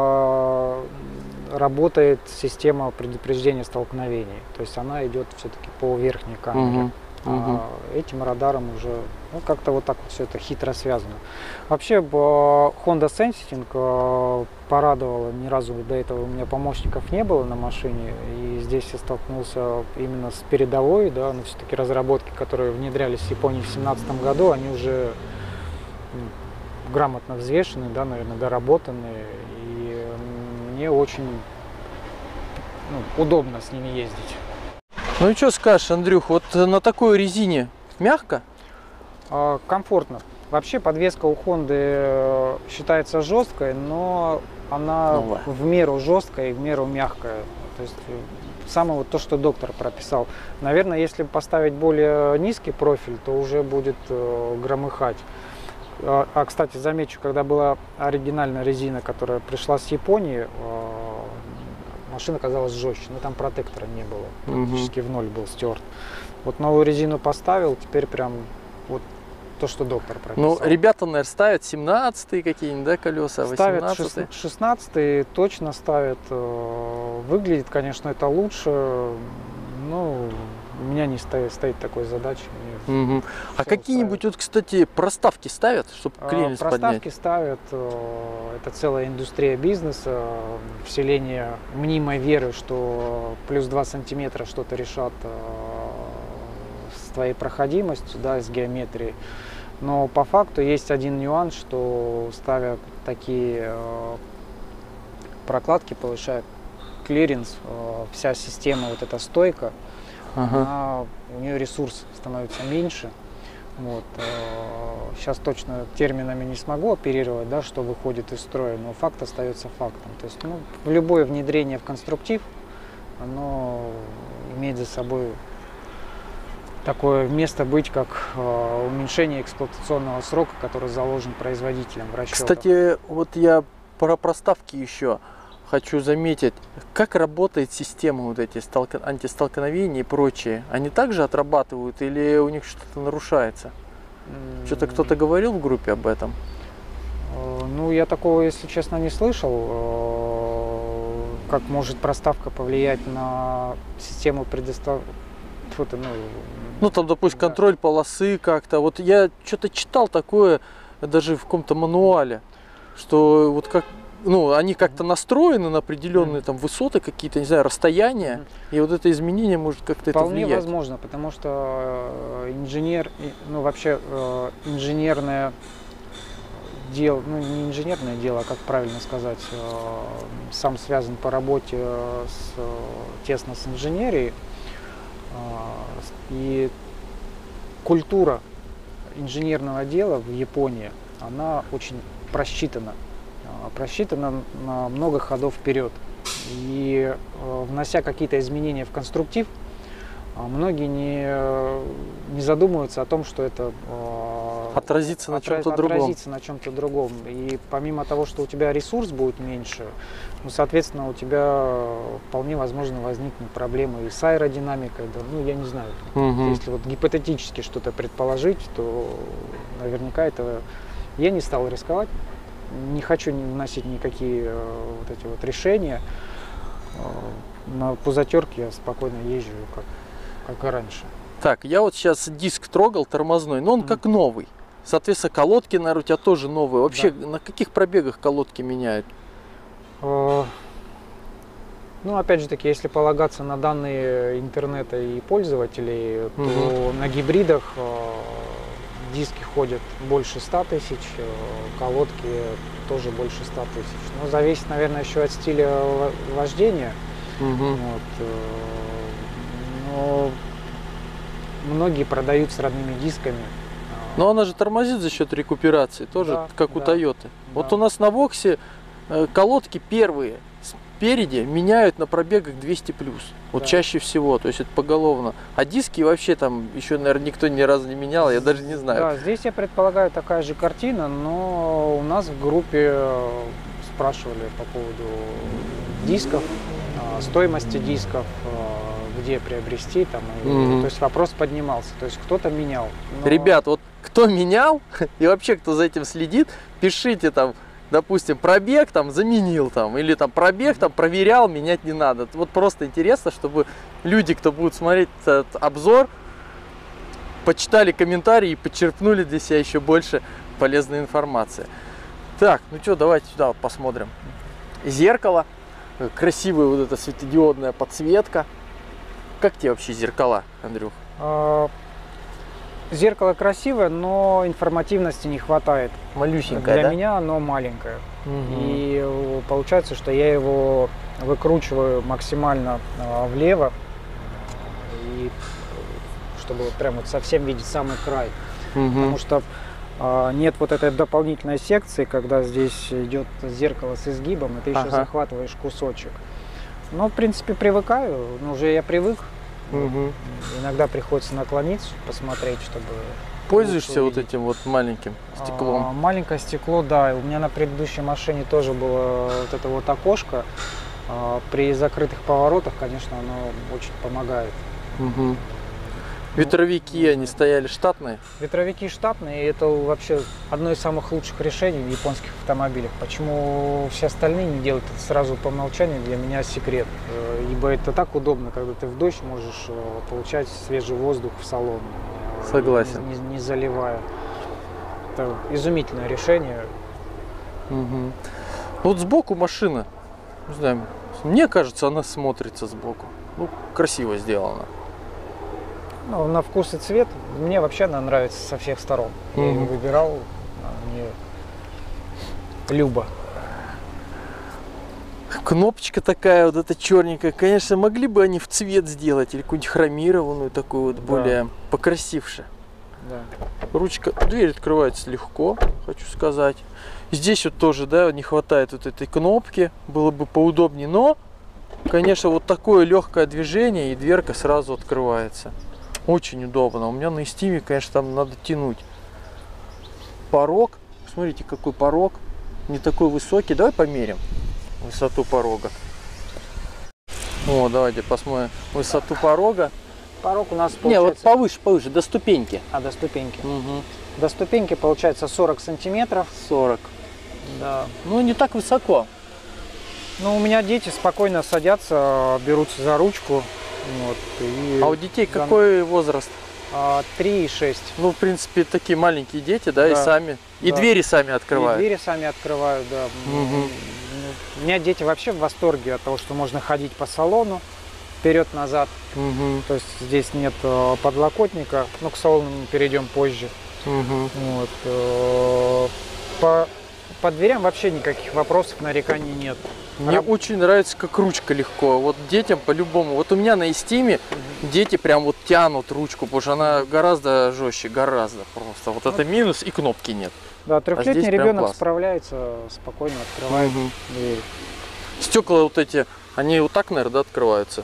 работает система предупреждения столкновений. То есть она идет все-таки по верхней камере. Этим радаром уже как-то вот так вот все это хитро связано. Вообще Honda Sensing порадовала, ни разу до этого у меня помощников не было на машине, и здесь я столкнулся именно с передовой, да, но все-таки разработки, которые внедрялись в Японии в 2017 году, они уже грамотно взвешены, да, наверное, доработаны, и мне очень удобно с ними ездить. Ну и что скажешь, Андрюх, вот на такой резине мягко? Комфортно. Вообще подвеска у Honda считается жесткой, но она в меру жесткая и в меру мягкая. То есть самое вот то, что доктор прописал. Наверное, если поставить более низкий профиль, то уже будет громыхать. Кстати, замечу, когда была оригинальная резина, которая пришла с Японии, машина казалась жестче, но там протектора не было, практически в ноль был стерт. Вот новую резину поставил, теперь прям вот то, что доктор прописал. Ну, ребята, наверное, ставят 17-е какие-нибудь, да, колеса, 18-е? Ставят 16-е, точно ставят. Выглядит, конечно, это лучше, но у меня не стоит такой задачи. А какие-нибудь, вот, кстати, проставки ставят, чтобы клиренс поднять? Проставки ставят, это целая индустрия бизнеса, вселение мнимой веры, что плюс 2 сантиметра что-то решат с твоей проходимостью, да, с геометрией. Но по факту есть один нюанс, что ставя такие прокладки, повышает клиренс, вся система, вот эта стойка, у нее ресурс становится меньше. Вот. Сейчас точно терминами не смогу оперировать, да, что выходит из строя, но факт остается фактом. То есть, любое внедрение в конструктив, оно имеет за собой такое место быть, как уменьшение эксплуатационного срока, который заложен производителем в расчетах. Кстати, вот я про проставки еще хочу заметить, как работает система вот эти антистолкновения и прочее. Они также отрабатывают или у них что-то нарушается? Что-то кто-то говорил в группе об этом? Ну, я такого, если честно, не слышал. Как может проставка повлиять на систему предоставления? Ну, там, допустим, контроль полосы как-то. Вот я что-то читал такое, даже в каком-то мануале, что вот как, они как-то настроены на определенные там высоты какие-то, не знаю, расстояния, и вот это изменение может как-то это влиять. Вполне возможно, потому что инженерное дело, не инженерное дело, а как правильно сказать, сам связан по работе тесно с инженерией, и культура инженерного дела в Японии, она очень просчитана на много ходов вперед. И внося какие-то изменения в конструктив, многие не задумываются о том, что это отразится на чем-то другом. И помимо того, что у тебя ресурс будет меньше, соответственно, у тебя вполне возможно возникнут проблемы и с аэродинамикой. Да, я не знаю. Если вот гипотетически что-то предположить, то наверняка это я не стал рисковать. Не хочу вносить никакие вот эти вот решения. На пузатерке я спокойно езжу, как и раньше. Так, я вот сейчас диск трогал тормозной, но он как новый. Соответственно, колодки, наверное, у тебя тоже новые. Вообще, на каких пробегах колодки меняют? Ну, опять же таки, если полагаться на данные интернета и пользователей, то на гибридах диски ходят больше 100 тысяч, колодки тоже больше 100 тысяч. Но зависит, наверное, еще от стиля вождения. Вот. Но многие продают с родными дисками. Но она же тормозит за счет рекуперации, тоже Да, как у да, Toyota. да. Вот у нас на Воксе колодки первые спереди меняют на пробегах 200 плюс. Вот Да. чаще всего, то есть это поголовно. А диски вообще там еще, наверное, никто ни разу не менял, я даже не знаю. Да, здесь я предполагаю такая же картина, но у нас в группе спрашивали по поводу дисков, стоимости дисков, где приобрести, там, то есть вопрос поднимался, то есть кто-то менял. Но... Ребят, вот кто менял и вообще кто за этим следит, пишите там, допустим, пробег там заменил там, или там пробег там проверял, менять не надо. Вот просто интересно, чтобы люди, кто будут смотреть этот обзор, почитали комментарии и подчерпнули для себя еще больше полезной информации. Так, ну что, давайте сюда вот посмотрим. Зеркало, красивая вот эта светодиодная подсветка. Как тебе вообще зеркала, Андрюх? Зеркало красивое, но информативности не хватает. Малюсенькое, Для да? меня оно маленькое. И получается, что я его выкручиваю максимально влево, и чтобы вот прям вот совсем видеть самый край. Потому что нет вот этой дополнительной секции, когда здесь идет зеркало с изгибом, и ты еще захватываешь кусочек. Но, в принципе, привыкаю, но уже я привык. Иногда приходится наклониться, посмотреть, чтобы... Пользуешься вот этим вот маленьким стеклом? Маленькое стекло, да. У меня на предыдущей машине тоже было вот это вот окошко. При закрытых поворотах, конечно, оно очень помогает. Ветровики, они стояли штатные? Ветровики штатные, и это вообще одно из самых лучших решений в японских автомобилях. Почему все остальные не делают это сразу по умолчанию, для меня секрет. Ибо это так удобно, когда ты в дождь можешь получать свежий воздух в салон. Согласен. Не заливая. Это изумительное решение. Вот сбоку машина, не знаю, мне кажется, она смотрится сбоку. Ну, красиво сделана. Ну, на вкус и цвет мне вообще она нравится со всех сторон. Я ее выбирал, мне любо. Кнопочка такая, вот эта черненькая. Конечно, могли бы они в цвет сделать или какую-нибудь хромированную, такую вот более покрасивше. Да. Ручка, дверь открывается легко, хочу сказать. Здесь вот тоже, да, не хватает вот этой кнопки, было бы поудобнее, но, конечно, вот такое легкое движение и дверка сразу открывается. Очень удобно. У меня на Steam, конечно, там надо тянуть. Порог, смотрите, какой порог, не такой высокий. Давай померим высоту порога. О, давайте посмотрим высоту порога. Порог у нас получается... Не, вот повыше, повыше, до ступеньки. До ступеньки. До ступеньки получается 40 сантиметров. 40. Да. Ну, не так высоко. Ну, у меня дети спокойно садятся, берутся за ручку. Вот, и а у детей какой возраст? 3 и 6. Ну, в принципе, такие маленькие дети, да, и сами. И двери сами открывают. И двери сами открывают, да. У меня дети вообще в восторге от того, что можно ходить по салону вперед-назад. То есть здесь нет подлокотника, но к салону мы перейдем позже. Вот. По дверям вообще никаких вопросов, нареканий нет. Мне очень нравится, как ручка легко. Вот детям по-любому. Вот у меня на Steam дети прям вот тянут ручку, потому что она гораздо жестче, гораздо просто. Вот это минус, и кнопки нет. Да, трехлетний ребенок справляется, спокойно открывает дверь. Стекла вот эти, они вот так, наверное, да, открываются.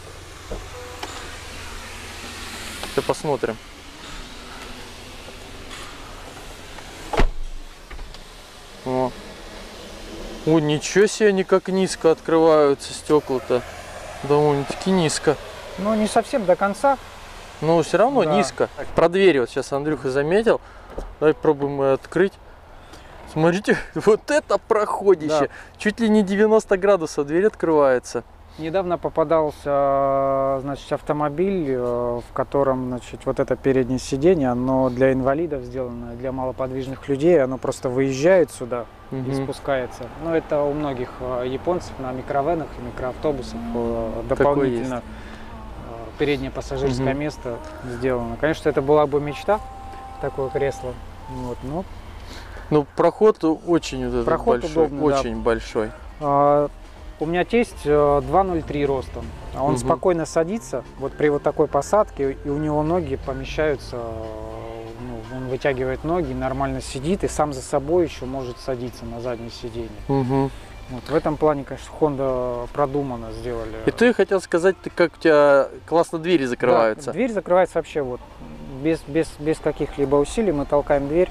Сейчас посмотрим. О. О, ничего себе, они как низко открываются стекла-то. Довольно-таки низко. Ну, не совсем до конца. Но все равно низко. Так, про двери вот сейчас Андрюха заметил. Давай пробуем ее открыть. Смотрите, вот это проходище. Да. Чуть ли не 90 градусов дверь открывается. Недавно попадался, значит, автомобиль, в котором, значит, вот это переднее сиденье, оно для инвалидов сделано, для малоподвижных людей, оно просто выезжает сюда и спускается. Но это у многих японцев на микровенах и микроавтобусах дополнительно переднее пассажирское место сделано. Конечно, это была бы мечта, такое кресло. Вот, но... Ну, проход очень вот проход большой, удобный, очень большой. У меня тесть 2,03 ростом, а он спокойно садится вот при вот такой посадке, и у него ноги помещаются, ну, он вытягивает ноги, нормально сидит и сам за собой еще может садиться на заднее сиденье. Вот в этом плане, конечно, Honda продуманно сделали. И ты хотел сказать, как у тебя классно двери закрываются. Да, дверь закрывается вообще вот без каких-либо усилий, мы толкаем дверь.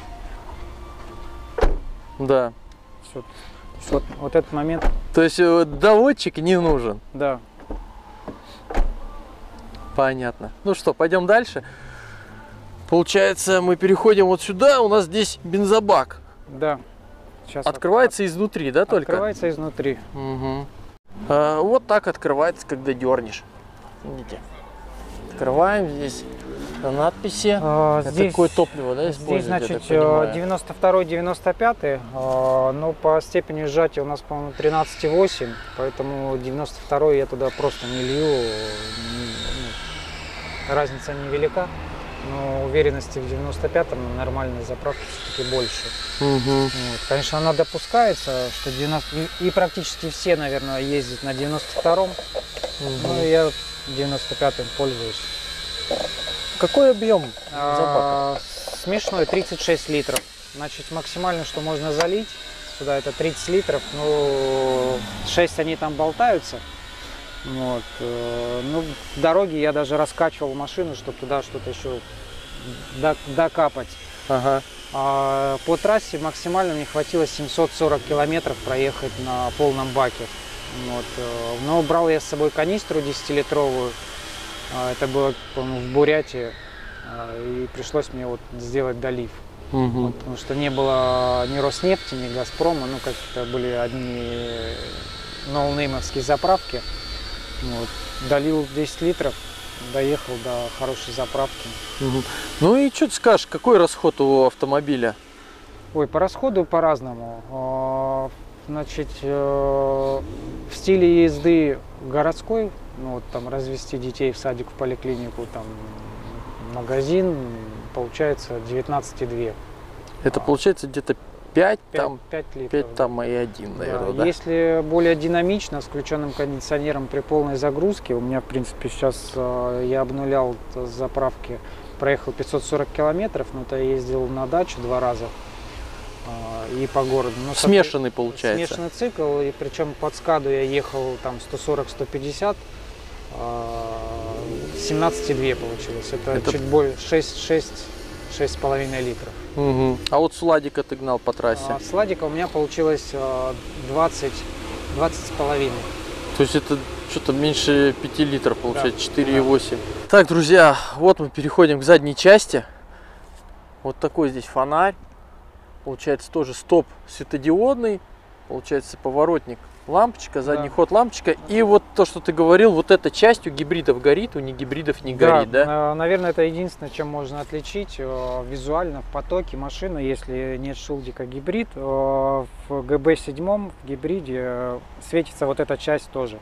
Да. Все. Вот этот момент. То есть доводчик не нужен. Да. Понятно. Ну что, пойдем дальше. Получается, мы переходим вот сюда, у нас здесь бензобак. Да. Сейчас открывается изнутри, да, только? Открывается изнутри. Вот так открывается, когда дернешь. Видите? Открываем здесь надписи. Здесь, какое топливо, да, здесь, значит, 92-95, но по степени сжатия у нас, по-моему, 13,8, поэтому 92 я туда просто не лью, разница невелика, но уверенности в 95-м на нормальной заправке все-таки больше. Вот. Конечно, она допускается, что 90, и практически все, наверное, ездят на 92-м, но я 95-м пользуюсь. Какой объем запака? Смешной, 36 литров. Значит, максимально, что можно залить сюда, это 30 литров. Ну, 6 они там болтаются. Вот. Ну, в дороге я даже раскачивал машину, чтобы туда что-то еще докапать. А по трассе максимально мне хватило 740 километров проехать на полном баке. Вот. Но брал я с собой канистру 10-литровую. Это было, по-моему, в Бурятии, и пришлось мне вот сделать долив, вот, потому что не было ни Роснефти, ни Газпрома, ну какие-то были одни ноунеймовские заправки. Вот. Долил 10 литров, доехал до хорошей заправки. Ну и что ты скажешь, какой расход у автомобиля? Ой, по расходу по-разному. Значит, в стиле езды городской, ну вот там развести детей в садик, в поликлинику, там магазин, получается 19,2. Это получается где-то 5 там, 5 литров. 5 там и 1, наверное, да? Если более динамично, с включенным кондиционером при полной загрузке, у меня, в принципе, сейчас я обнулял с заправки, проехал 540 километров, но то я ездил на дачу 2 раза. И по городу. Но смешанный получается. Смешанный цикл, и причем под скаду я ехал там 140-150, 17,2 получилось. Это чуть больше 6,5 литров. А вот с Ладика ты гнал по трассе? С Ладика у меня получилось 20,5. То есть это что-то меньше 5 литров получается, да. 4,8. Да. Так, друзья, вот мы переходим к задней части. Вот такой здесь фонарь. Получается тоже стоп светодиодный, получается поворотник, лампочка, задний ход лампочка. И вот то, что ты говорил, вот эта часть у гибридов горит, у негибридов не горит, да? Наверное, это единственное, чем можно отличить визуально в потоке машины, если нет шилдика гибрид. В ГБ7 в гибриде светится вот эта часть тоже.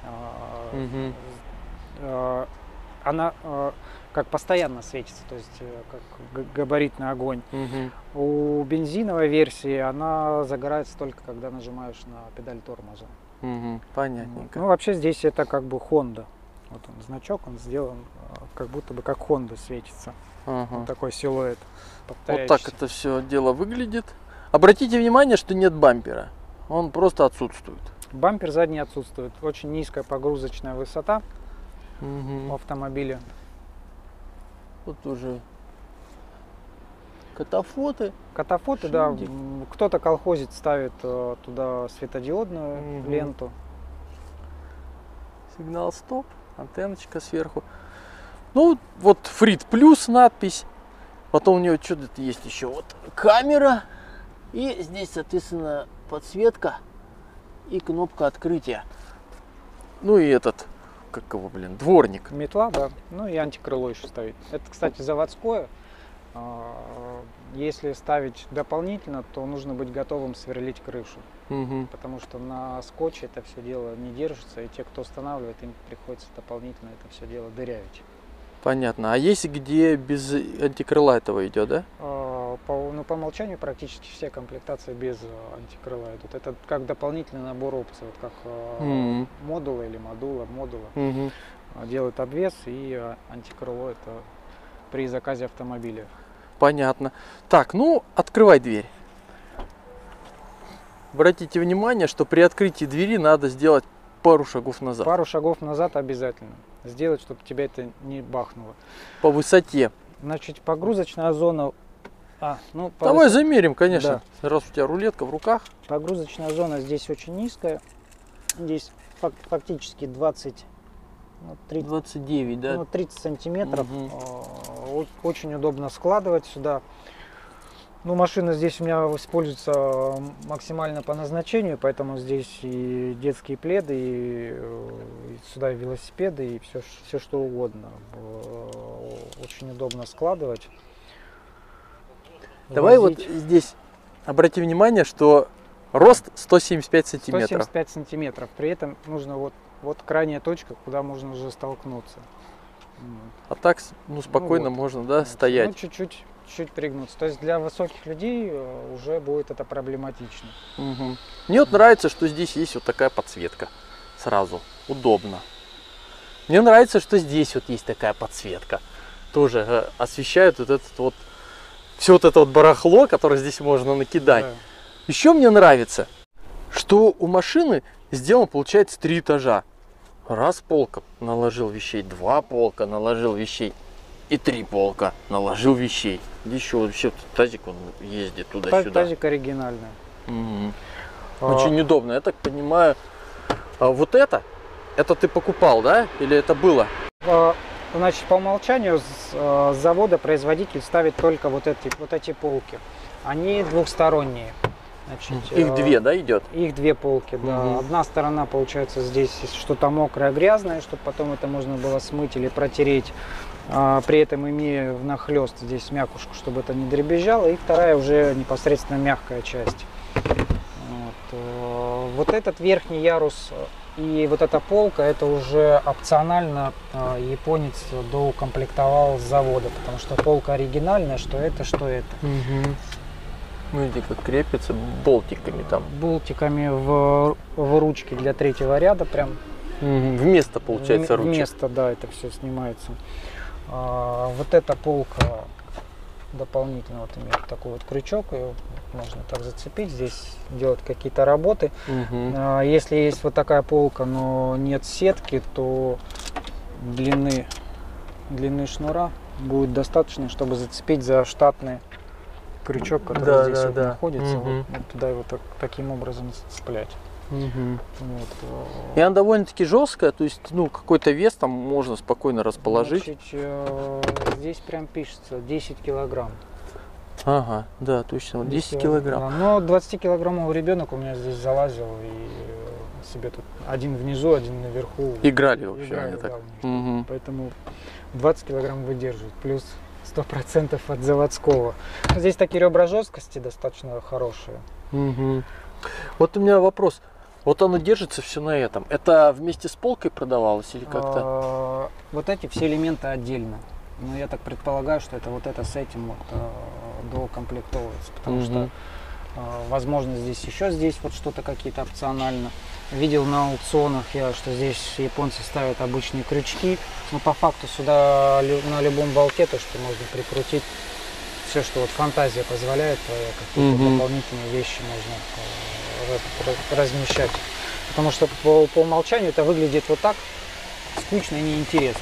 Она как постоянно светится, то есть как габаритный огонь. У бензиновой версии она загорается только когда нажимаешь на педаль тормоза. Понятненько. Ну вообще здесь это как бы Honda. Вот он, значок, он сделан как будто бы как Honda светится. Вот такой силуэт. Вот так это все дело выглядит. Обратите внимание, что нет бампера. Он просто отсутствует. Бампер задний отсутствует. Очень низкая погрузочная высота у автомобиля. Вот уже катафоты. Катафоты, да. Кто-то колхозит, ставит туда светодиодную ленту. Сигнал стоп, антенночка сверху. Ну вот Фрид плюс надпись. Потом у него что-то есть еще. Вот камера. И здесь, соответственно, подсветка и кнопка открытия. ну и этот, как его, блин, дворник. Метла, да. Ну и антикрыло еще стоит. Это, кстати, заводское. Если ставить дополнительно, то нужно быть готовым сверлить крышу. Угу. Потому что на скотче это все дело не держится, и те, кто устанавливает, им приходится дополнительно это все дело дырявить. Понятно. А есть где без антикрыла этого идет, да? По умолчанию практически все комплектации без антикрыла идут. Это как дополнительный набор опций, вот как модула или модула. Делают обвес, и антикрыло это при заказе автомобиля. Понятно. Так, ну, открывай дверь. Обратите внимание, что при открытии двери надо сделать пару шагов назад. Пару шагов назад обязательно сделать, чтобы тебя это не бахнуло. По высоте. Значит, погрузочная зона... Давай замерим, конечно. Да. Раз у тебя рулетка в руках. Погрузочная зона здесь очень низкая. Здесь фактически 29, да? 30 сантиметров. Очень удобно складывать сюда. Ну, машина здесь у меня используется максимально по назначению, поэтому здесь и детские пледы, и сюда и велосипеды, и все что угодно. Очень удобно складывать. Давай вот здесь обрати внимание, что рост 175 сантиметров. 175 сантиметров. При этом нужно вот крайняя точка, куда можно уже столкнуться. А так, ну, спокойно можно, да, стоять. Ну, чуть-чуть пригнуться. То есть для высоких людей уже будет это проблематично. Мне вот нравится, что здесь есть вот такая подсветка. Сразу. Удобно. Мне нравится, что здесь вот есть такая подсветка. Тоже освещает вот этот вот, все вот это вот барахло, которое здесь можно накидать. Да. Еще мне нравится, что у машины сделано, получается, 3 этажа. Раз полка наложил вещей, 2 полка наложил вещей и 3 полка наложил вещей. Еще вообще тазик он ездит туда-сюда. Тазик оригинальный. Очень удобно. Я так понимаю, вот это ты покупал, да? Или это было? Значит, по умолчанию с завода производитель ставит только вот эти полки. Они двухсторонние. Значит, их 2, да, идет? Их 2 полки, да. Одна сторона, получается, здесь что-то мокрое, грязное, чтобы потом это можно было смыть или протереть, при этом имея внахлёст здесь мякушку, чтобы это не дребезжало. И вторая уже непосредственно мягкая часть. Вот этот верхний ярус и вот эта полка, это уже опционально японец доукомплектовал с завода, потому что полка оригинальная, что это. Ну, иди как крепится болтиками там. Болтиками в ручке для 3-го ряда прям. Вместо, получается, ручек. Вместо, да, это все снимается. Вот эта полка дополнительно вот имеет такой вот крючок, ее можно так зацепить, здесь делать какие-то работы. Если есть вот такая полка, но нет сетки, то длины шнура будет достаточно, чтобы зацепить за штатный крючок, который здесь вот находится, вот туда его таким образом цеплять. И она довольно-таки жесткая, то есть, ну, какой-то вес там можно спокойно расположить. Значит, здесь прям пишется 10 килограмм. Ага, да, точно, 10 килограмм. Да, но 20-килограммовый ребенок у меня здесь залазил и себе тут один внизу, один наверху. Играли вообще. Да, поэтому 20 килограмм выдерживает, плюс 100% от заводского. Здесь такие ребра жесткости достаточно хорошие. Вот у меня вопрос. Вот оно держится все на этом. Это вместе с полкой продавалось или как-то? Вот эти все элементы отдельно. Но я так предполагаю, что это вот это с этим вот доукомплектовывается. Потому что, возможно, здесь вот что-то какие-то опционально. Видел на аукционах я, что здесь японцы ставят обычные крючки. Но по факту сюда на любом болте то, что можно прикрутить. Все, что вот фантазия позволяет, какие-то дополнительные вещи можно размещать. Потому что по умолчанию это выглядит вот так, скучно и неинтересно.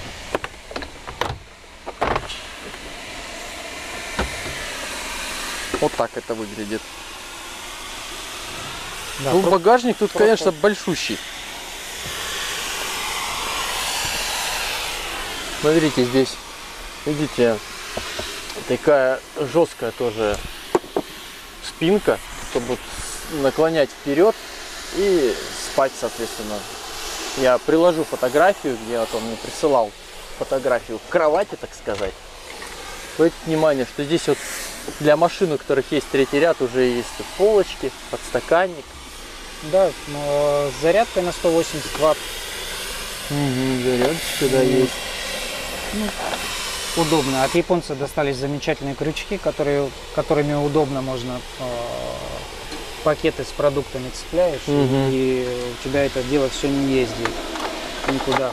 Вот так это выглядит. Да, ну, багажник тут, конечно, большущий. Смотрите, здесь, видите, такая жесткая тоже спинка, чтобы наклонять вперед и спать, соответственно, Я приложу фотографию, где вот он мне присылал фотографию кровати, так сказать. Обратите внимание, что здесь вот для машин, у которых есть третий ряд, уже есть полочки, подстаканник. Да, но с зарядкой на 180 ватт. Зарядочка, да, есть. Удобно. От японца достались замечательные крючки, которыми удобно можно пакеты с продуктами цепляешь, и у тебя это дело все не ездит никуда.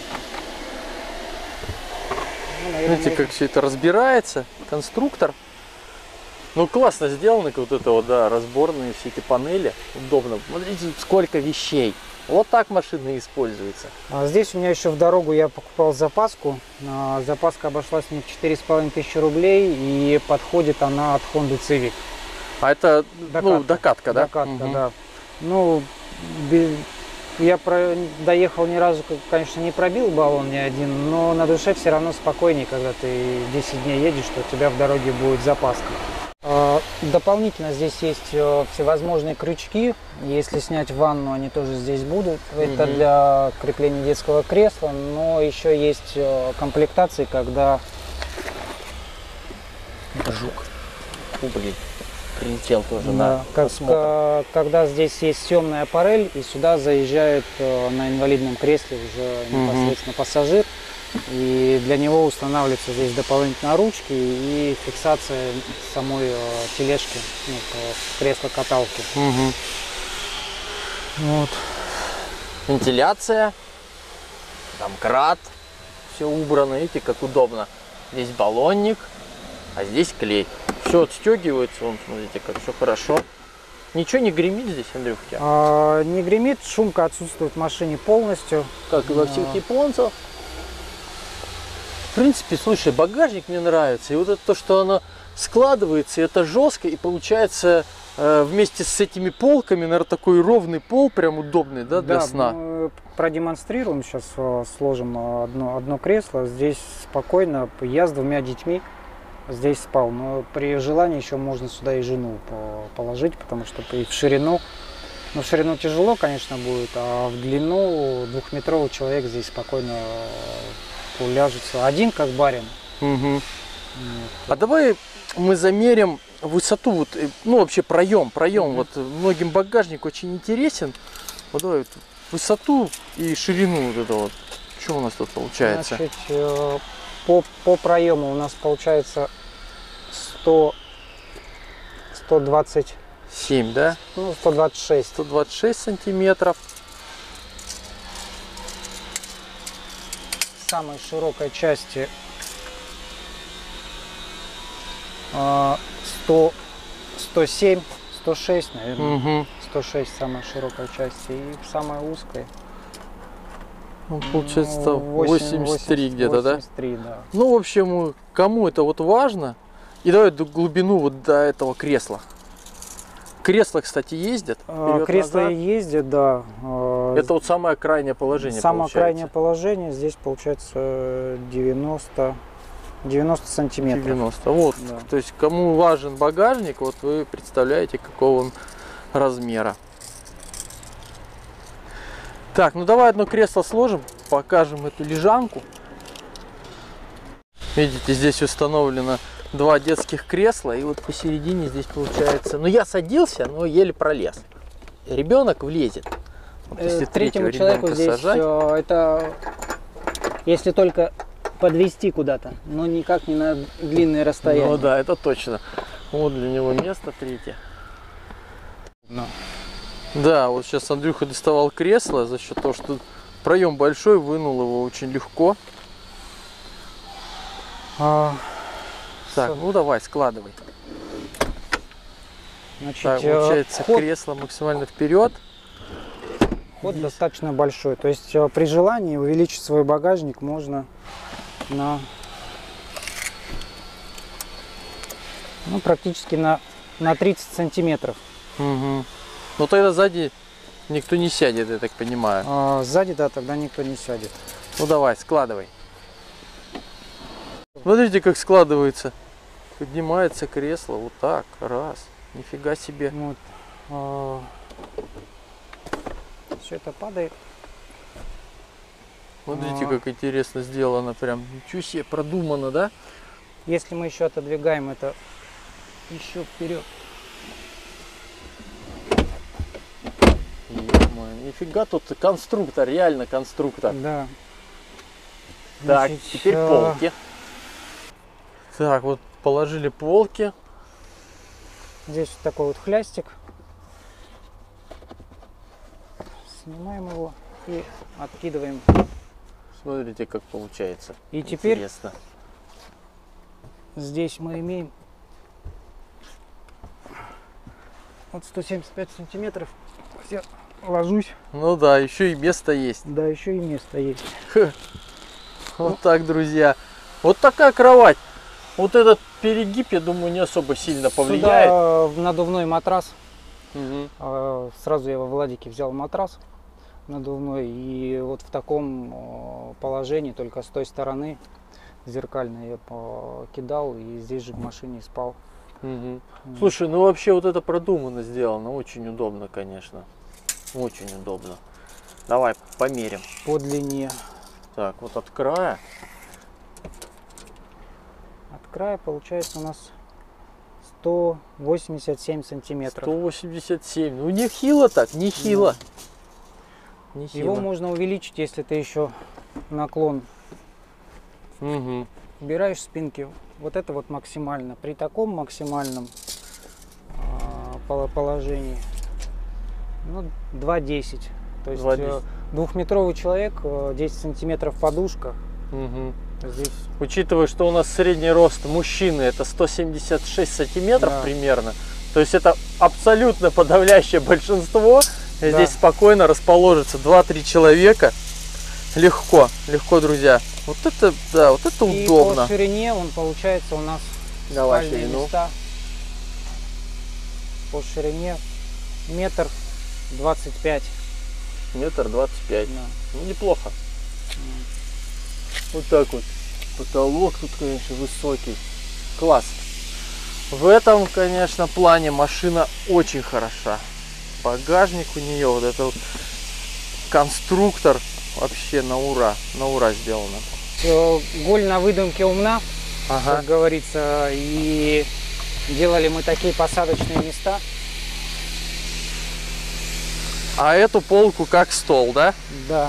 Ну, наверное, Знаете, как все это разбирается, конструктор. Ну, классно сделаны, вот это вот, да, разборные все эти панели. Удобно. Смотрите, сколько вещей. Вот так машина и используется. А здесь у меня еще в дорогу я покупал запаску. Запаска обошлась мне в 4500 рублей, и подходит она от Honda Civic. А это Докатка. Докатка, да? Докатка, да. Ну, я доехал ни разу, конечно, не пробил баллон ни один, но на душе все равно спокойнее, когда ты 10 дней едешь, что у тебя в дороге будет запаска. Дополнительно здесь есть всевозможные крючки. Если снять ванну, они тоже здесь будут. Это для крепления детского кресла, но еще есть комплектации, когда... Жук. Блин, прилетел тоже, да, когда здесь есть съемная аппарель, и сюда заезжает на инвалидном кресле уже непосредственно пассажир. И для него устанавливаются здесь дополнительно ручки и фиксация самой тележки, кресла-каталки. Вот. Вентиляция, домкрат, все убрано, видите, как удобно. Здесь баллонник, а здесь клей. Все отстегивается, вон, смотрите, как все хорошо. Ничего не гремит здесь, Андрюх, у тебя? Не гремит, шумка отсутствует в машине полностью. Как и во всех японцев. В принципе, слушай, багажник мне нравится. И вот это то, что оно складывается, и это жестко, и получается вместе с этими полками, наверное, такой ровный пол, прям удобный, да, для сна. Мы продемонстрируем, сейчас сложим одно кресло. Здесь спокойно, я с 2 детьми здесь спал. Но при желании еще можно сюда и жену положить, потому что и в ширину. Ну, в ширину тяжело, конечно, будет, а в длину 2-метровый человек здесь спокойно уляжется. Один как барин. А давай мы замерим высоту, вот, ну вообще проем. Вот многим багажник очень интересен. Вот давай вот, высоту и ширину вот это вот. Что у нас тут получается? Значит, по проему у нас получается 127, да? Ну, 126. 126 сантиметров. В самой широкой части 107, 106, наверное. 106 самая широкая часть, и в самой узкой. Ну, получается 83 где-то, да? 83, да. Ну, в общем, кому это вот важно, и давай глубину вот до этого кресла. Кресла, кстати, ездят. Кресла ездят, да. Это вот самое крайнее положение. Самое крайнее положение здесь получается 90 сантиметров. 90. Вот. Да. То есть, кому важен багажник, вот вы представляете, какого он размера. Так, ну давай одно кресло сложим, покажем эту лежанку. Видите, здесь установлено 2 детских кресла, и вот посередине здесь получается... Ну, я садился, но еле пролез. Ребенок влезет. Вот если третьему человеку здесь сажать... это если только подвести куда-то, но никак не на длинные расстояния. Ну да, это точно. Вот для него место третье. Но. Да, вот сейчас Андрюха доставал кресло за счет того, что проем большой, вынул его очень легко. Так, ну давай, складывай. Значит, так, получается, кресло максимально вперед. Ход достаточно большой. То есть при желании увеличить свой багажник можно на практически на 30 сантиметров. Ну тогда сзади никто не сядет, я так понимаю. Сзади, да, тогда никто не сядет. Ну давай, складывай. Смотрите, как складывается. Поднимается кресло вот так, раз. Нифига себе. Вот. Все это падает. Смотрите, как интересно сделано, прям ничего себе, продумано, да? Если мы еще отодвигаем это еще вперед. Нифига тут конструктор, реально конструктор. Да. Так, Значит, теперь полки. Так, вот положили полки. Здесь вот такой вот хлястик. Снимаем его и откидываем. Смотрите, как получается. И теперь интересно. Здесь мы имеем вот 175 сантиметров. Все, ложусь. Ну да, еще и место есть. Да, еще и место есть. Вот так, друзья. Вот такая кровать. Вот этот перегиб, я думаю, не особо сильно повлияет. Сюда надувной матрас. Угу. Сразу я во Владике взял матрас надувной. И вот в таком положении, только с той стороны, зеркально я кидал и здесь же в машине спал. Угу. Слушай, ну вообще вот это продуманно сделано. Очень удобно, конечно. Очень удобно. Давай померим. По длине. Так, вот от края. От края получается у нас 187 сантиметров. 187. Ну нехило так, нехило. Да. Нехило. Его можно увеличить, если ты еще наклон Угу. убираешь спинки. Вот это вот максимально. При таком максимальном положении, ну, 2,10. То есть 2,10. Двухметровый человек, 10 сантиметров подушка. Угу. Здесь Учитывая, что у нас средний рост мужчины это 176 сантиметров, да, примерно, то есть это абсолютно подавляющее большинство. Да. Здесь спокойно расположится 2-3 человека. Легко, легко, друзья. Вот это, да, вот это и удобно. По ширине он получается у нас спальные места. По ширине 1,25 м. 1,25 м. Да. Ну, неплохо. Вот так вот. Потолок тут, конечно, высокий. Класс. В этом, конечно, плане машина очень хороша. Багажник у нее, вот это вот конструктор вообще на ура сделано. Голь на выдумке умна, как говорится, и делали мы такие посадочные места. А эту полку как стол, да? Да.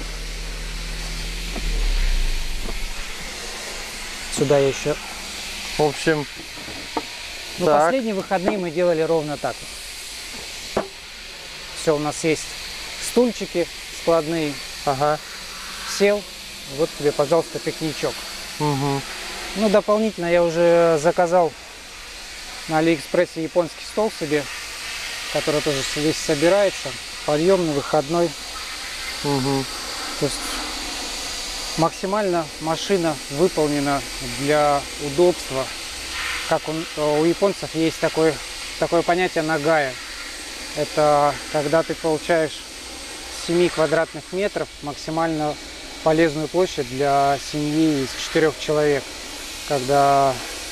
Сюда еще. В общем, ну, последние выходные мы делали ровно так. Все, у нас есть стульчики складные. Ага. Сел, вот тебе, пожалуйста, пикничок. Угу. Ну, дополнительно я уже заказал на Алиэкспрессе японский стол себе, который тоже весь собирается, подъемный, выходной. Угу. То есть максимально машина выполнена для удобства. Как у японцев есть такое понятие нагая. Это когда ты получаешь 7 квадратных метров максимально полезную площадь для семьи из 4 человек. Когда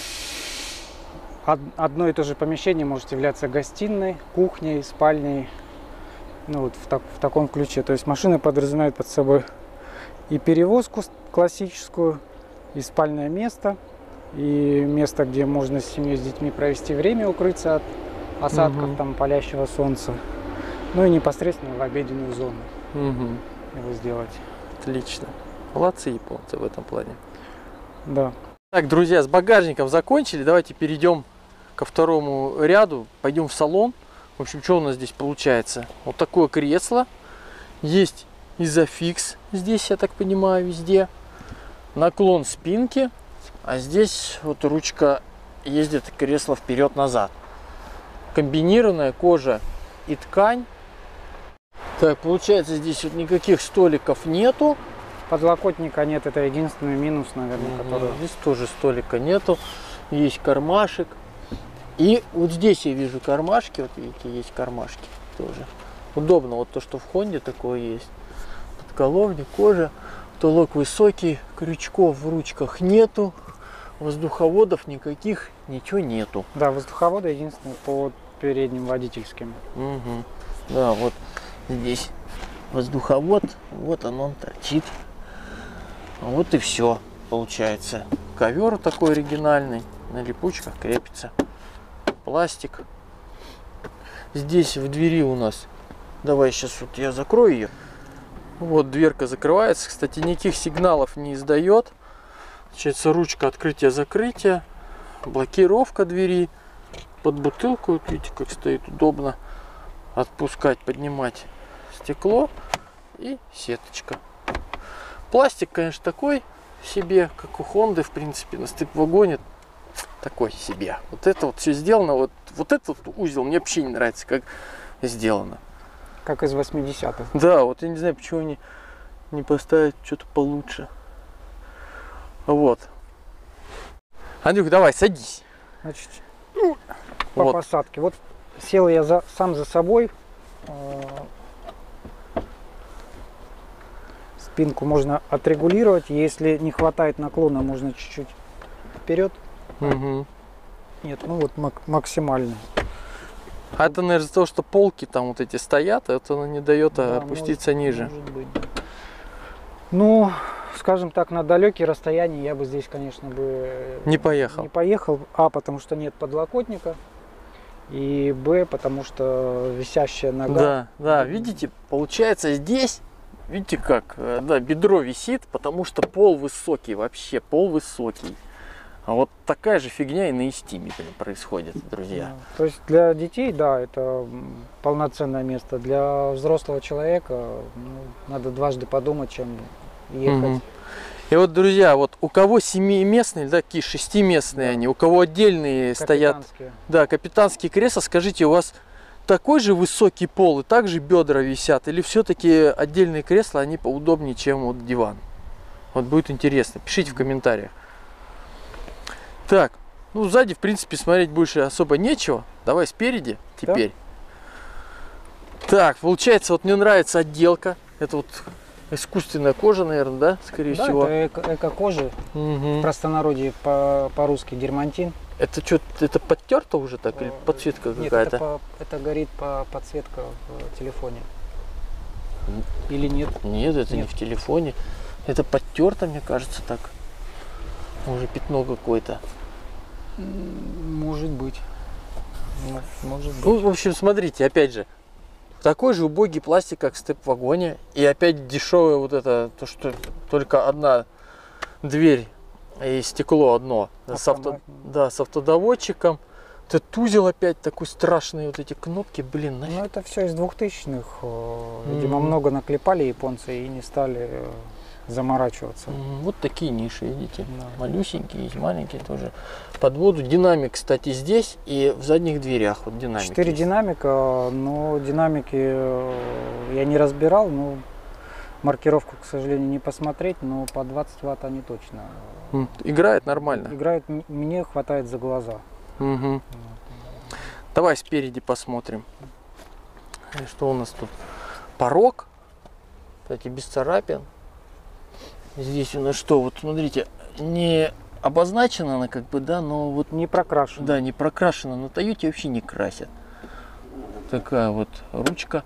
одно и то же помещение может являться гостиной, кухней, спальней. Ну, вот в таком ключе. То есть машина подразумевает под собой и перевозку классическую, и спальное место, и место, где можно с семьей, с детьми провести время, укрыться от осадков, там, палящего солнца. Ну и непосредственно в обеденную зону его сделать. Отлично. Молодцы японцы в этом плане. Да. Так, друзья, с багажником закончили. Давайте перейдем ко второму ряду. Пойдем в салон. В общем, что у нас здесь получается? Вот такое кресло. Есть изофикс здесь, я так понимаю, везде. Наклон спинки. А здесь вот ручка ездит кресло вперед-назад. Комбинированная кожа и ткань. Так, получается, здесь вот никаких столиков нету. Подлокотника нет, это единственный минус, наверное, который... Здесь тоже столика нету. Есть кармашек. И вот здесь я вижу кармашки. Вот видите, есть кармашки тоже. Удобно. Вот то, что в Хонде такое есть. Подколовник, кожа. Потолок высокий. Крючков в ручках нету. Воздуховодов никаких, ничего нету. Да, воздуховоды единственные по передним водительским. Да, вот здесь воздуховод. Вот он торчит. Вот и все получается. Ковер такой оригинальный, на липучках крепится. Пластик. Здесь в двери у нас, давай сейчас вот я закрою ее. Вот дверка закрывается. Кстати, никаких сигналов не издает. Получается, ручка открытия-закрытия. Блокировка двери. Под бутылку, вот видите, как стоит удобно. Отпускать, поднимать стекло. И сеточка. Пластик, конечно, такой себе, как у Honda, в принципе, на степ-вагоне. Такой себе. Вот это вот все сделано. Вот этот узел мне вообще не нравится, как сделано. Как из 80-х. Да, вот я не знаю, почему не поставить что-то получше. Вот. Андрюх, давай, садись. Значит, по Вот. посадке. Вот сел я сам за собой. Спинку можно отрегулировать. Если не хватает наклона, можно чуть-чуть вперед. Угу. Нет, ну вот максимально. А это, наверное, из-за того, что полки там вот эти стоят, это оно не дает Да, опуститься ниже. Может быть. Ну, скажем так, на далекие расстояния я бы здесь, конечно, бы Не поехал. не поехал. А, потому что нет подлокотника. И Б, потому что висящая нога. Да, да, видите, получается здесь, видите как, да, бедро висит, потому что пол высокий, вообще пол высокий. А вот такая же фигня и на Истиме происходит, друзья. Да. То есть для детей, да, это полноценное место. Для взрослого человека надо дважды подумать, чем ехать. Мгм. И вот, друзья, вот у кого семиместные, да, такие шестиместные Да. они, у кого отдельные стоят, Капитанские. да, капитанские кресла, скажите, у вас такой же высокий пол и также бедра висят, или все-таки отдельные кресла, они поудобнее, чем вот диван? Вот будет интересно, пишите в комментариях. Так, ну сзади, в принципе, смотреть больше особо нечего. Давай спереди теперь. Так, получается, вот мне нравится отделка. Это вот искусственная кожа, наверное, да, скорее Да, всего. это эко-кожа, Мгм. в простонародье по-русски дермантин. Это что, это подтерто уже так или подсветка Нет, какая-то? это горит подсветка в телефоне. Или нет? Нет, это не Нет. в телефоне. Это подтерто, мне кажется, так. Уже пятно какое-то. Может быть. Может быть. Ну, в общем, смотрите, опять же, такой же убогий пластик, как в степ-вагоне. И опять дешевое вот это, то, что только одна дверь и стекло одно. Да, с автодоводчиком. Этот узел опять такой страшный, вот эти кнопки, блин, нафиг. Ну, это все из 2000-х. Видимо, Мгм. много наклепали японцы и не стали заморачиваться. Вот такие ниши, видите. Да. Малюсенькие, есть маленькие тоже. Под воду динамик, кстати, здесь и в задних дверях. Вот динамик 4 есть. динамика, но динамики я не разбирал, но маркировку, к сожалению, не посмотреть, но по 20 ватт они точно Играет нормально. играют. Мне хватает за глаза. Мгм. Давай спереди посмотрим. Что у нас тут? Порог. Кстати, без царапин. Здесь у нас что? Вот смотрите, не обозначена она как бы, да, но вот Не прокрашен. да, не прокрашена. На Тойоте вообще не красят. Такая вот ручка.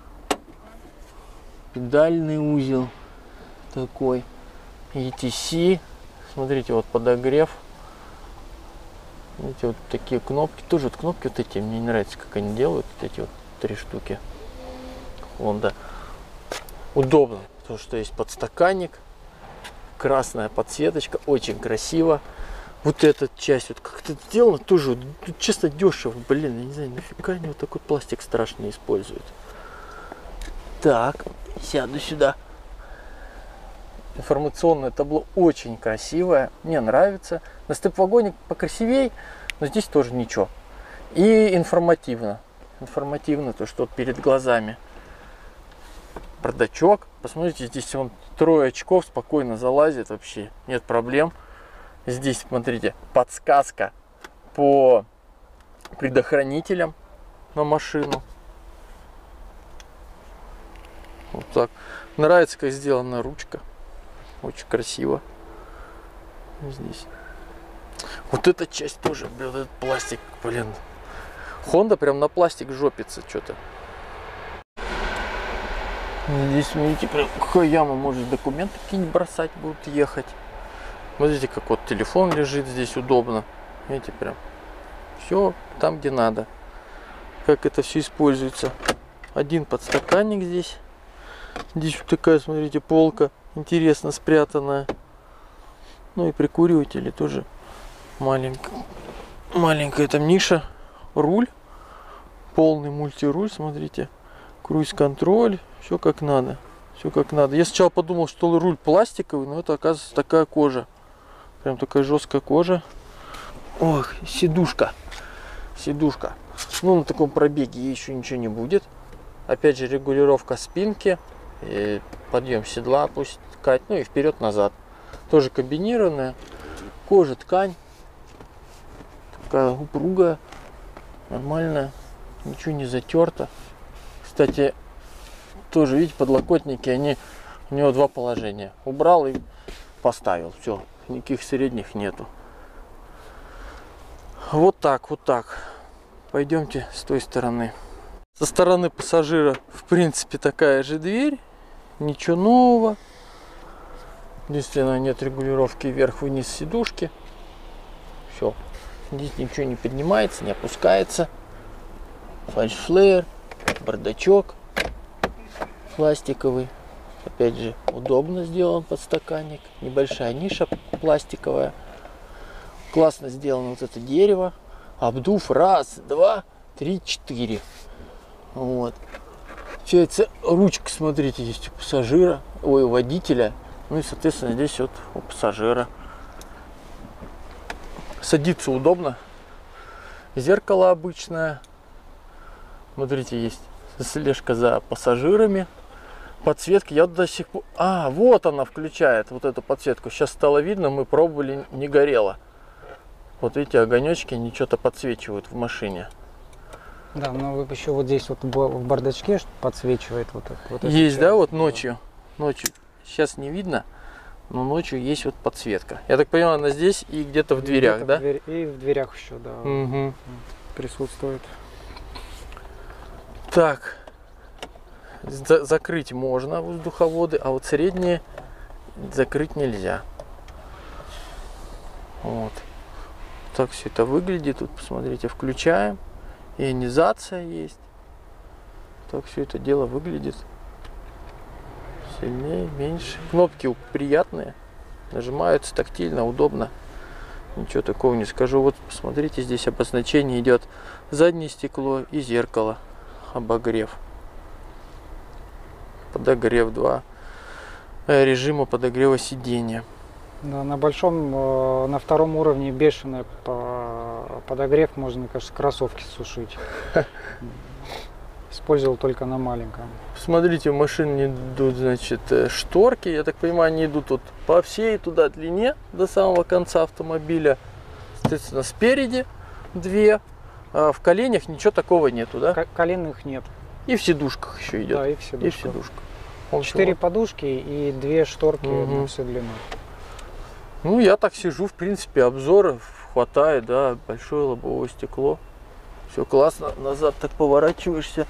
Педальный узел такой. ETC. Смотрите, вот подогрев. Видите, вот такие кнопки. Тоже вот кнопки вот эти. Мне не нравится, как они делают. Вот эти вот 3 штуки. Honda. Удобно, потому что есть подстаканник. Красная подсветочка. Очень красиво. Вот эта часть, вот как это сделано, тоже, вот, честно, дешево. Блин, я не знаю, нафига они вот такой пластик страшный используют. Так, сяду сюда. Информационное табло очень красивое. Мне нравится. На степ-вагоне покрасивей, но здесь тоже ничего. И информативно. Информативно, то, что вот перед глазами. Бардачок. Посмотрите, здесь он 3 очков спокойно залазит вообще. Нет проблем. Здесь, смотрите, подсказка по предохранителям на машину. Вот так. Нравится, как сделана ручка. Очень красиво. Здесь. Вот эта часть тоже, блин, этот пластик, блин. Honda прям на пластик жопится что-то. Здесь, видите, прям Хаяма может документы какие-нибудь бросать, будут ехать. Смотрите, как вот телефон лежит здесь удобно. Видите, прям все там, где надо. Как это все используется. Один подстаканник здесь. Здесь вот такая, смотрите, полка интересно спрятанная. Ну и прикуриватели тоже маленькая. Маленькая там ниша. Руль. Полный мультируль, смотрите. Круиз-контроль. Все как надо. Все как надо. Я сначала подумал, что руль пластиковый, но это, оказывается, такая кожа. Прям такая жесткая кожа. Ох, сидушка. Сидушка. Ну, на таком пробеге еще ничего не будет. Опять же, регулировка спинки. И подъем седла опускать. Ну и вперед-назад. Тоже комбинированная. Кожа, ткань. Такая упругая. Нормальная. Ничего не затерто. Кстати, тоже, видите, подлокотники, они, у него два положения. Убрал и поставил. Все, никаких средних нету. Вот так, вот так. Пойдемте с той стороны. Со стороны пассажира, в принципе, такая же дверь. Ничего нового. Единственное, нет регулировки вверх-вниз сидушки. Все. Здесь ничего не поднимается, не опускается. Фальшфлеер, бардачок пластиковый. Опять же, удобно сделан подстаканник. Небольшая ниша пластиковая. Классно сделано вот это дерево. Обдув. Раз, два, три, четыре. Вот. Получается, ручка, смотрите, есть у пассажира. Ой, у водителя. Ну и, соответственно, здесь вот у пассажира. Садиться удобно. Зеркало обычное. Смотрите, есть слежка за пассажирами. Подсветка, я до сих пор... А, вот она включает, вот эту подсветку. Сейчас стало видно, мы пробовали, не горело. Вот эти огонечки, они что-то подсвечивают в машине. Да, но вы еще вот здесь вот в бардачке подсвечивает вот это. Вот есть, да, вот ночью. Ночью. Сейчас не видно, но ночью есть вот подсветка. Я так понимаю, она здесь и где-то в дверях, да? И в дверях еще, да, угу. присутствует. Так. Закрыть можно воздуховоды, а вот средние закрыть нельзя. Вот. Так все это выглядит. Тут посмотрите, включаем. Ионизация есть. Так все это дело выглядит. Сильнее, меньше. Кнопки приятные. Нажимаются тактильно, удобно. Ничего такого не скажу. Вот посмотрите, здесь обозначение идет заднее стекло и зеркало. Обогрев. Подогрев 2 режима подогрева сидения. Да, на большом, на втором уровне бешеный подогрев, можно, мне кажется, кроссовки сушить. Использовал только на маленьком. Смотрите, в машине идут, значит, шторки. Я так понимаю, они идут вот по всей туда длине до самого конца автомобиля. Соответственно, спереди две. А в коленях ничего такого нету, да? Коленных нет. И в сидушках еще идет. Да, и в сидушках. И в сидушках. 4 подушки и 2 шторки на всю длину. Ну, я так сижу, в принципе, обзоров хватает, да, большое лобовое стекло. Все классно, назад так поворачиваешься.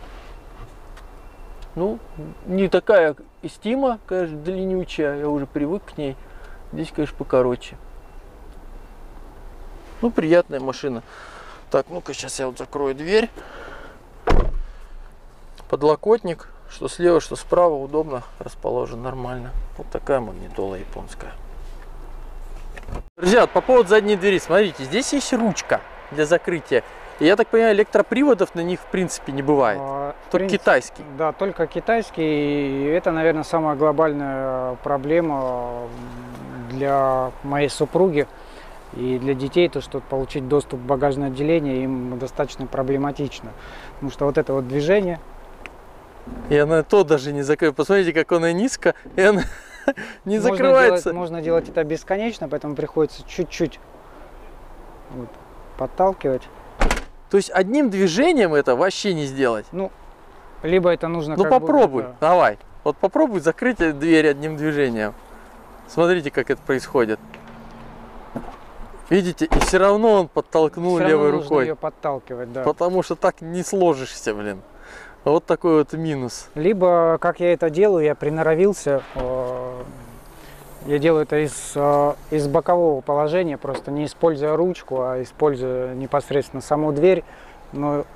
Ну, не такая Истима, конечно, длиннючая, я уже привык к ней. Здесь, конечно, покороче. Ну, приятная машина. Так, ну-ка, сейчас я вот закрою дверь. Подлокотник, что слева, что справа, удобно расположен, нормально. Вот такая магнитола японская. Друзья, по поводу задней двери, смотрите, здесь есть ручка для закрытия. И я так понимаю, электроприводов на них в принципе не бывает. Только китайский. Да, только китайский. И это, наверное, самая глобальная проблема для моей супруги и для детей, то что получить доступ в багажное отделение им достаточно проблематично. Потому что вот это вот движение. И она то даже не закрывает. Посмотрите, как она низко, и она не закрывается. Можно делать это бесконечно, поэтому приходится чуть-чуть вот подталкивать. То есть одним движением это вообще не сделать? Ну, либо это нужно... Ну попробуй, давай. Вот попробуй закрыть дверь одним движением. Смотрите, как это происходит. Видите, и все равно он подтолкнул левой рукой. Ее подталкивать, да. Потому что так не сложишься, блин. Вот такой вот минус. Либо, как я это делаю, я приноровился, я делаю это из бокового положения, просто не используя ручку, а используя непосредственно саму дверь. Но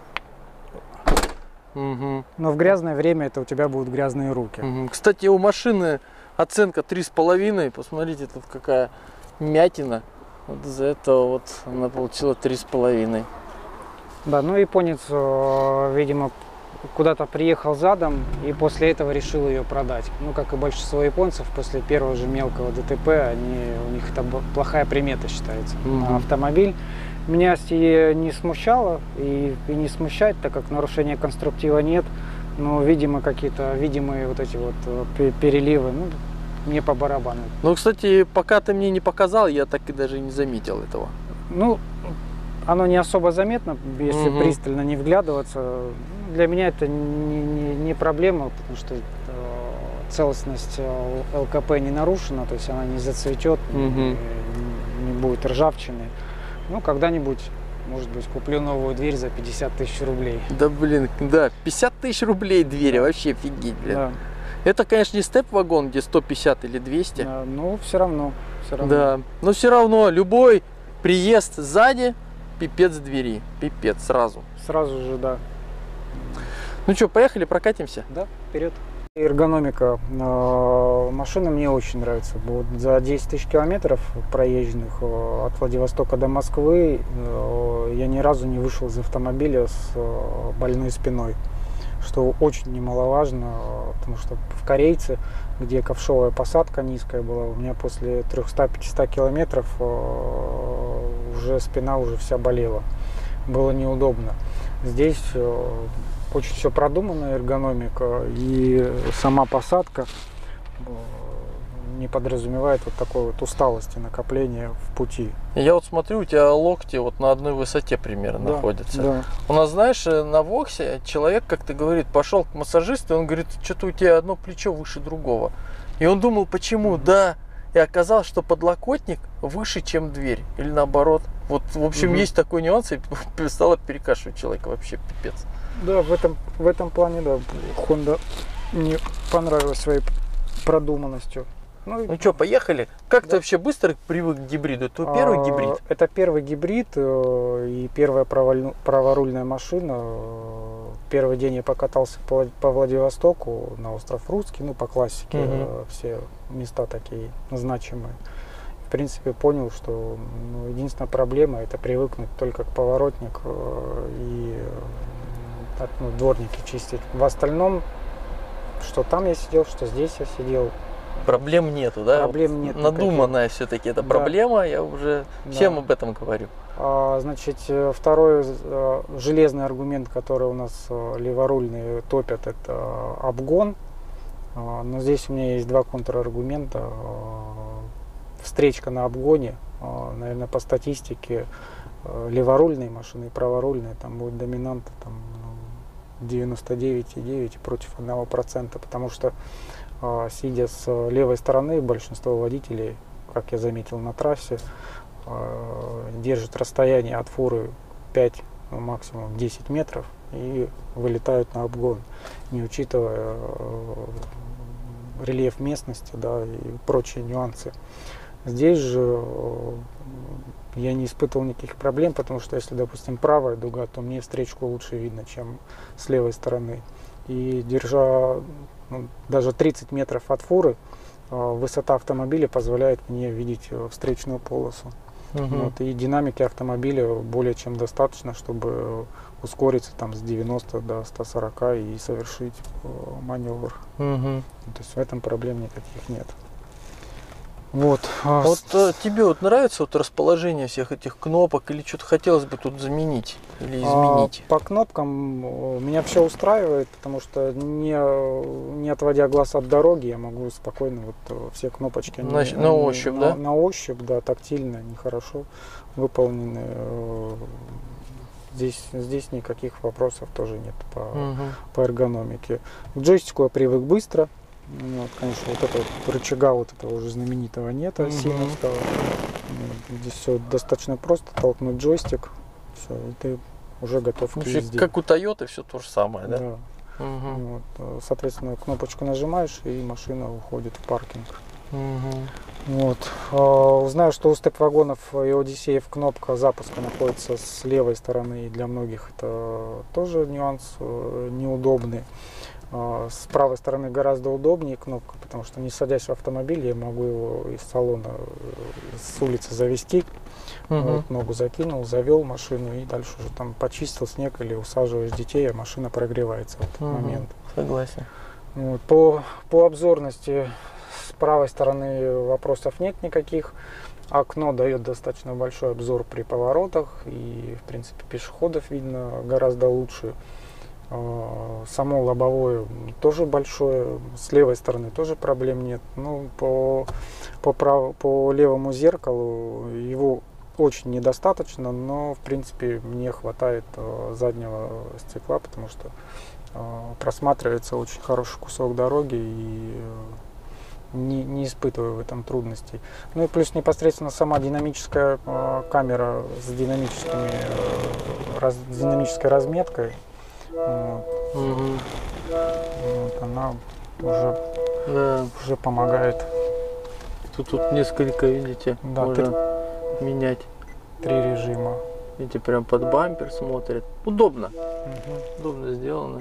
в грязное время это у тебя будут грязные руки. Кстати, у машины оценка 3,5. Посмотрите, тут какая мятина. Вот из-за этого вот она получила 3,5. Да, ну японец, видимо, куда-то приехал задом и после этого решил ее продать. Ну, как и большинство японцев, после первого же мелкого ДТП, у них это плохая примета считается на автомобиль. Меня сие не смущало и не смущает, так как нарушения конструктива нет. Но, видимо, какие-то видимые вот эти вот переливы, ну, мне по барабану. Ну, кстати, пока ты мне не показал, я так и даже не заметил этого. Ну, оно не особо заметно, если пристально не вглядываться. Для меня это не проблема, потому что целостность ЛКП не нарушена, то есть она не зацветет, не будет ржавчины. Ну, когда-нибудь, может быть, куплю новую дверь за 50 тысяч рублей. Да, блин, да, 50 тысяч рублей двери, вообще офигеть, блин. Да. Это, конечно, не степ-вагон, где 150 или 200. Да, но все равно. Да, но все равно любой приезд сзади, пипец двери, пипец сразу. Сразу же, да. Ну что, поехали, прокатимся? Да, вперед. Эргономика машины мне очень нравится. Вот за 10 тысяч километров проезженных от Владивостока до Москвы я ни разу не вышел из автомобиля с больной спиной, что очень немаловажно, потому что в Корейце, где ковшовая посадка низкая была, у меня после 300-500 километров уже спина уже вся болела, было неудобно. Здесь очень все продумано, эргономика, и сама посадка не подразумевает вот такой вот усталости, накопления в пути. Я вот смотрю, у тебя локти вот на одной высоте примерно находятся. Да. У нас, знаешь, на Воксе человек, как ты говорит, пошел к массажисту, и он говорит, что-то у тебя одно плечо выше другого. И он думал, почему? Да. И оказалось, что подлокотник выше, чем дверь. Или наоборот. Вот, в общем, есть такой нюанс, и стало перекашивать человека вообще пипец. Да, в этом плане, да, Honda мне понравилась своей продуманностью. Ну что, поехали? Как ты вообще быстро привык к гибриду? Это первый гибрид? Это первый гибрид и первая праворульная машина. Первый день я покатался по Владивостоку, на остров Русский, ну по классике, все места такие значимые. В принципе, понял, что единственная проблема — это привыкнуть только к поворотник и дворники чистить. В остальном, что там я сидел, что здесь я сидел. Проблем нету, да? Проблем нет. Надуманная все-таки эта проблема, я уже всем об этом говорю. Значит, второй железный аргумент, который у нас леворульные топят, это обгон. Но здесь у меня есть два контраргумента. Встречка на обгоне, наверное, по статистике, леворульные машины и праворульные, там будет доминанта там 99,9 против 1%, потому что, сидя с левой стороны, большинство водителей, как я заметил на трассе, держат расстояние от фуры 5, ну, максимум 10 метров и вылетают на обгон, не учитывая рельеф местности, да, и прочие нюансы. Здесь же я не испытывал никаких проблем, потому что если, допустим, правая дуга, то мне встречку лучше видно, чем с левой стороны. И держа даже 30 метров от фуры, высота автомобиля позволяет мне видеть встречную полосу. Вот, и динамики автомобиля более чем достаточно, чтобы ускориться там с 90 до 140 и совершить маневр. То есть в этом проблем никаких нет. Вот. Вот тебе вот нравится вот расположение всех этих кнопок, или что-то хотелось бы тут заменить или изменить? По кнопкам меня все устраивает, потому что не отводя глаз от дороги, я могу спокойно вот все кнопочки на ощупь, да? На ощупь, да, тактильно, они хорошо выполнены. Здесь никаких вопросов тоже нет по эргономике. К джойстику я привык быстро. Вот, конечно, вот этого рычага, вот этого уже знаменитого нет, сильного. Здесь все достаточно просто, толкнуть джойстик, все, и ты уже готов к езде. Как у Toyota, все то же самое, да? Мгм. Вот, соответственно, кнопочку нажимаешь, и машина уходит в паркинг. Мгм. Вот. Узнаю, что у степ-вагонов и Одиссеев кнопка запуска находится с левой стороны, и для многих это тоже нюанс неудобный. С правой стороны гораздо удобнее кнопка, потому что, не садясь в автомобиль, я могу его из салона, с улицы завести. Мгм. Вот, ногу закинул, завел машину, и дальше уже там почистил снег или усаживаешь детей, а машина прогревается в этот Мгм. момент. Согласен. Вот. По обзорности с правой стороны вопросов нет никаких. Окно дает достаточно большой обзор при поворотах, и в принципе пешеходов видно гораздо лучше. Само лобовое тоже большое, с левой стороны тоже проблем нет. Ну, по левому зеркалу его очень недостаточно, но в принципе мне хватает заднего стекла, потому что просматривается очень хороший кусок дороги, и не испытываю в этом трудностей. Ну и плюс непосредственно сама динамическая камера с динамической разметкой. Вот, Мгм. вот она Да. уже помогает. Тут несколько, видите, Да, можно менять. 3 режима. Видите, прям под бампер смотрит. Удобно. Мгм. Удобно сделано.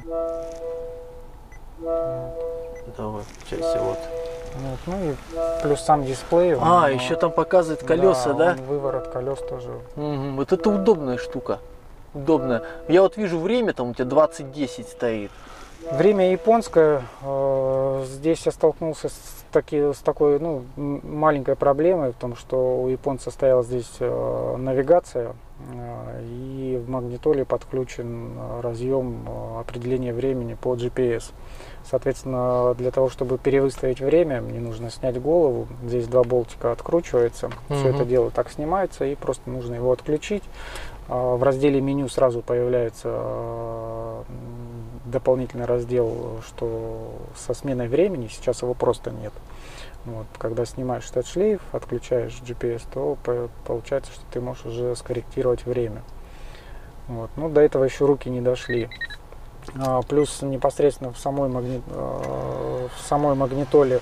Давай, часть вот. Вот, ну и плюс сам дисплей. Еще там показывает колеса, да? он выворот колес тоже. Мгм. Вот это удобная штука. Удобная. Я вот вижу время, там у тебя 20:10 стоит. Время японское. Здесь я столкнулся с такой маленькой проблемой, в том, что у японца стояла здесь навигация, и в магнитоле подключен разъем определения времени по GPS. Соответственно, для того, чтобы перевыставить время, мне нужно снять голову. Здесь 2 болтика откручивается. Все это дело так снимается, и просто нужно его отключить. В разделе меню сразу появляется дополнительный раздел, что со сменой времени, сейчас его просто нет. Вот. Когда снимаешь этот шлейф, отключаешь GPS, то получается, что ты можешь уже скорректировать время. Вот. Ну, до этого еще руки не дошли. Плюс непосредственно в самой магнитоле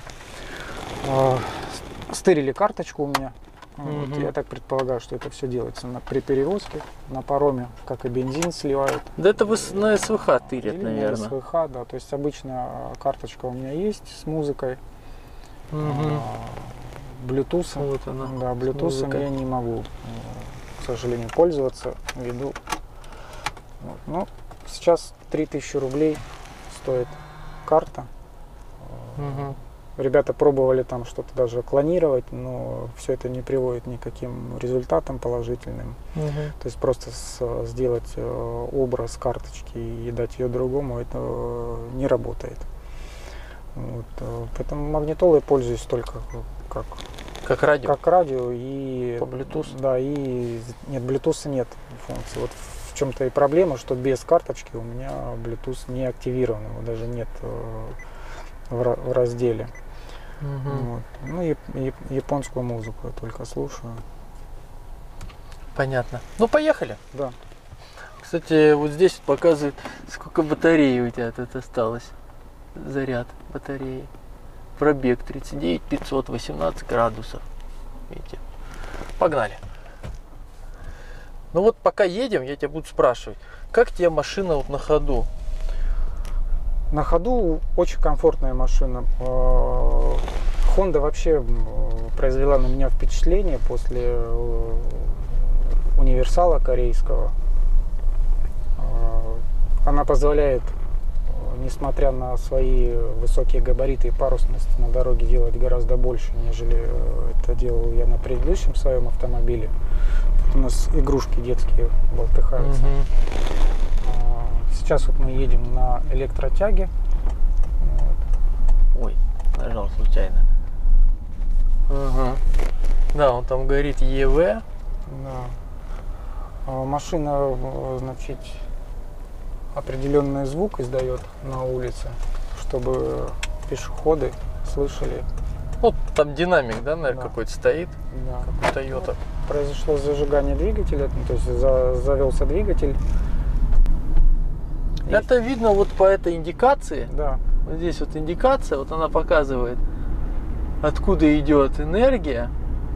стырили карточку у меня. Вот, я так предполагаю, что это все делается при перевозке на пароме, как и бензин сливают. Да это вы на СВХ тырят, Или на наверное. СВХ, да. То есть обычно карточка у меня есть с музыкой. Bluetooth. Вот она. Да, с Bluetooth музыкой. я не могу, к сожалению, пользоваться ввиду. Вот. Ну, сейчас 3000 рублей стоит карта. Мгм. Ребята пробовали там что-то даже клонировать, но все это не приводит ни к каким результатам положительным. Мгм. То есть просто сделать образ карточки и дать ее другому, это не работает. Вот. Поэтому магнитолой пользуюсь только Как радио. как радио и По Bluetooth? Да, и нет, Bluetooth нет функции. Вот в чем-то и проблема, что без карточки у меня Bluetooth не активирован, его даже нет в разделе. Мгм. Вот. Ну и японскую музыку я только слушаю. Понятно. Ну, поехали. Да. Кстати, вот здесь показывает, сколько батареи у тебя тут осталось. Заряд батареи. Пробег 39 500, 18 градусов. Видите? Погнали. Ну вот пока едем, я тебя буду спрашивать, как тебе машина вот на ходу? На ходу очень комфортная машина. Honda вообще произвела на меня впечатление после универсала корейского. Она позволяет, несмотря на свои высокие габариты и парусность, на дороге делать гораздо больше, нежели это делал я на предыдущем своем автомобиле. Тут у нас игрушки детские болтыхаются. Сейчас вот мы едем на электротяге. Вот. Ой, нажал случайно. Ага. Да, он там говорит ЕВ. Да. Машина, значит, определенный звук издает на улице, чтобы пешеходы слышали. Вот там динамик, да, наверное, Да. какой-то стоит, Да. как у Toyota. Произошло зажигание двигателя, то есть завелся двигатель. Это видно вот по этой индикации. Да. Вот здесь вот индикация, вот она показывает, откуда идет энергия.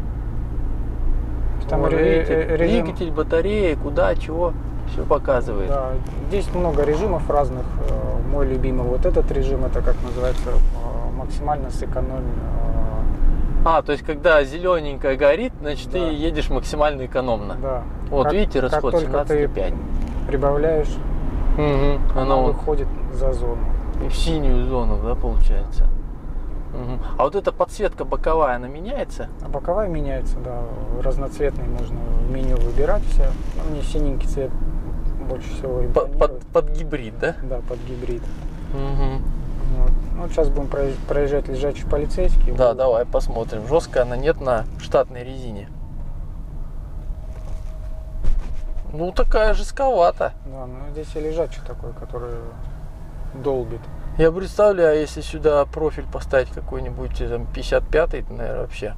Там Вот, видите, режим- двигатель, батарея, куда, чего, все показывает. Да, здесь много режимов разных. Мой любимый вот этот режим, это как называется, максимально сэкономь. То есть когда зелененькая горит, значит Да. ты едешь максимально экономно. Да. Вот видите, как расход только ты 17,5. прибавляешь, Угу. она Оно выходит за зону. в синюю зону, да, получается. Мгм. А вот эта подсветка боковая, она меняется? А боковая меняется, да, разноцветный можно в меню выбирать все. Но мне синенький цвет больше всего импонирует. Под гибрид, да? Да, под гибрид. Мгм. Вот. Ну, вот сейчас будем проезжать лежачий полицейский. Да, давай посмотрим. Жесткая она, нет, на штатной резине. Ну, такая жестковата. Да, ну здесь и лежачий такой, который долбит. Я представляю, если сюда профиль поставить какой-нибудь там 55-й, наверное, вообще.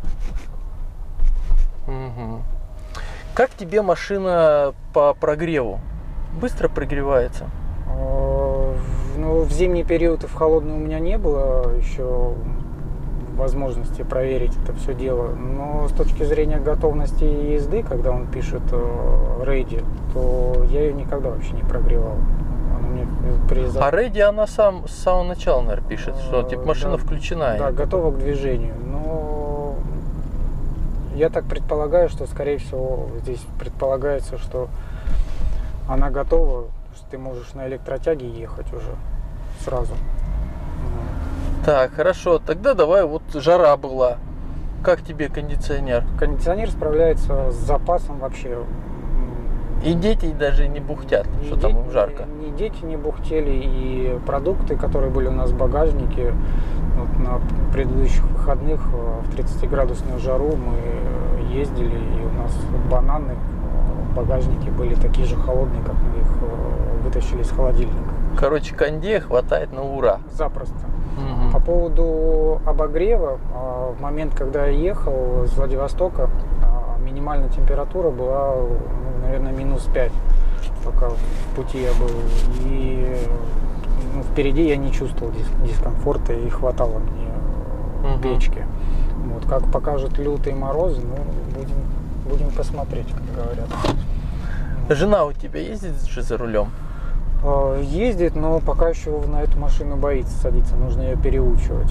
Мгм. Как тебе машина по прогреву? Быстро прогревается? Ну, в зимний период и в холодный у меня не было еще возможности проверить это все дело. Но с точки зрения готовности езды, когда он пишет рейди, то я ее никогда вообще не прогревал. Она мне А Ready она с самого начала, наверное, пишет, что типа машина Да, включена. Да, готова к движению. Но я так предполагаю, что, скорее всего, здесь предполагается, что она готова, что ты можешь на электротяге ехать уже сразу. Так, хорошо, тогда давай, вот жара была. Как тебе кондиционер? Кондиционер справляется с запасом вообще. И дети даже не бухтят, что там им жарко. Ни дети не бухтели, и продукты, которые были у нас в багажнике, вот на предыдущих выходных в 30-градусную жару мы ездили, и у нас бананы в багажнике были такие же холодные, как мы их вытащили из холодильника. Короче, кондея хватает на ура. Запросто. Мгм. По поводу обогрева, в момент, когда я ехал с Владивостока, минимальная температура была, наверное, -5, пока в пути я был. И впереди я не чувствовал дискомфорта, и хватало мне печки. Вот, как покажут лютые морозы, будем посмотреть, как говорят. Жена у тебя ездит же за рулем? Ездит, но пока еще на эту машину боится садиться, нужно ее переучивать.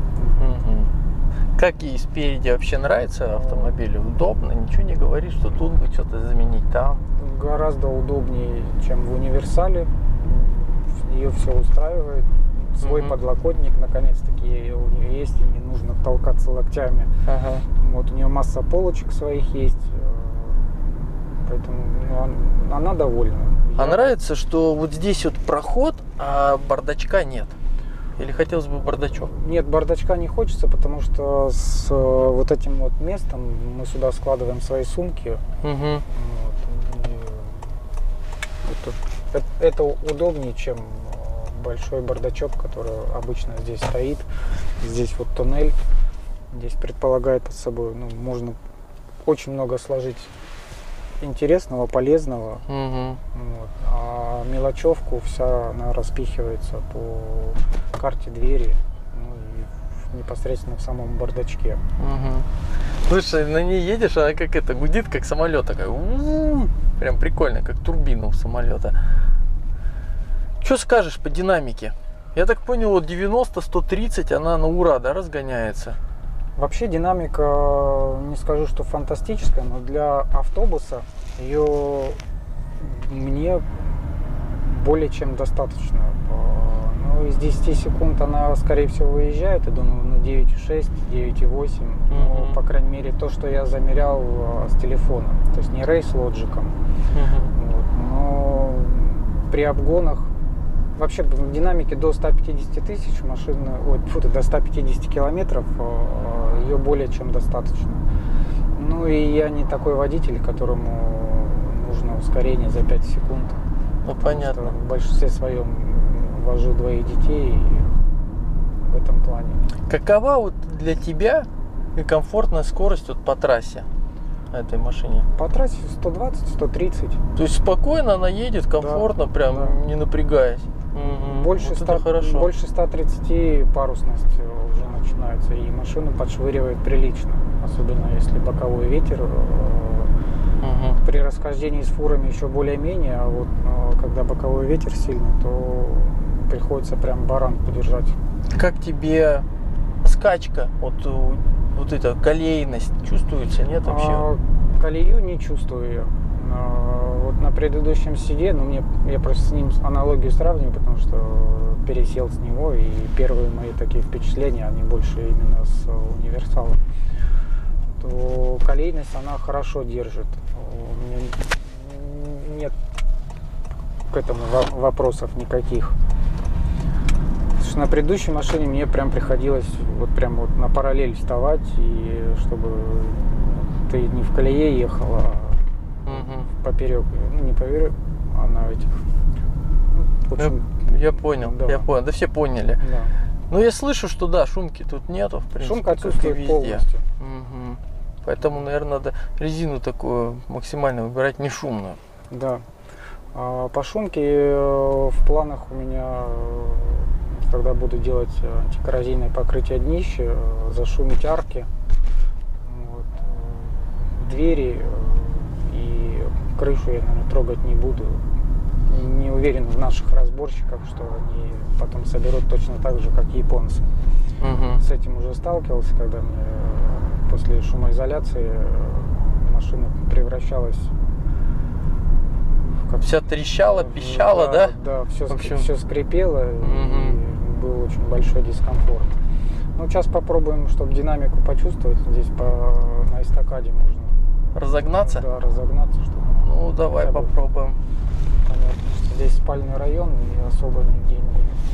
Как ей спереди вообще нравится автомобиль? Удобно? Ничего не говорит, что тут бы что-то заменить там? Гораздо удобнее, чем в универсале. Ее все устраивает. Свой подлокотник, наконец-таки, у нее есть, и не нужно толкаться локтями. Ага. Вот у нее масса полочек своих есть, поэтому она довольна. А нравится, что вот здесь вот проход, а бардачка нет? Или хотелось бы бардачок? Нет, бардачка не хочется, потому что с вот этим вот местом мы сюда складываем свои сумки. Угу. Вот, это удобнее, чем большой бардачок, который обычно здесь стоит. Здесь вот туннель. Здесь предполагает под собой, можно очень много сложить интересного, полезного. Вот. А мелочевку вся она распихивается по карте двери, и непосредственно в самом бардачке. Слушай, на ней едешь, она как это гудит, как самолет, такая. Прям прикольно, как турбина у самолета. Что скажешь по динамике? Я так понял, вот 90-130 она на ура, да, разгоняется? Вообще динамика, не скажу, что фантастическая, но для автобуса ее мне более чем достаточно. Из 10 секунд она, скорее всего, выезжает, я думаю, 9,6, 9,8. Но, по крайней мере, то, что я замерял с телефона, то есть не рейс-лоджиком. Вот. Но при обгонах, вообще в динамике до 150 тысяч машина, до 150 километров ее более чем достаточно. Ну и я не такой водитель, которому нужно ускорение за 5 секунд. Ну понятно. Что в большинстве своем вожу 2 детей, и в этом плане. Какова вот для тебя комфортная скорость вот по трассе? этой машине? По трассе 120-130. То есть спокойно она едет, комфортно, Да, прям да. не напрягаясь. Угу. Больше, Вот это хорошо. больше 130 парусность уже начинается, и машину подшвыривает прилично. Особенно если боковой ветер. Угу. При расхождении с фурами еще более-менее, а вот когда боковой ветер сильный, то приходится прям баранку держать. Как тебе скачка, вот эта колейность чувствуется, нет вообще? Колею не чувствую ее. Вот на предыдущем седе, я просто с ним аналогию сравниваю, потому что пересел с него, и первые мои такие впечатления, они больше именно с универсала. То колейность она хорошо держит. У меня нет к этому вопросов никаких. Потому что на предыдущей машине мне прям приходилось вот на параллель вставать, и чтобы ты не в колее ехал, а поперек, не поперек, а на этих. Очень, я понял, да. я понял, да все поняли. Да. Ну я слышу, что да, шумки тут нету, в принципе. Шумка отсутствует полностью. Угу. Поэтому, наверное, надо резину такую максимально выбирать не шумную. Да. А по шумке в планах у меня, когда буду делать антикоррозийное покрытие днища, зашумить арки, двери и крышу я, наверное, трогать не буду. Не уверен в наших разборщиках, что они потом соберут точно так же, как японцы. Угу. С этим уже сталкивался, когда мне после шумоизоляции машина превращалась в вся трещала, пищала, да? Да, все, в общем... все скрипело, и был очень большой дискомфорт. Ну, сейчас попробуем, чтобы динамику почувствовать. Здесь на эстакаде можно разогнаться? Да, разогнаться, чтобы... Ну, давай попробуем. Понятно, что здесь спальный район, и особо нигде не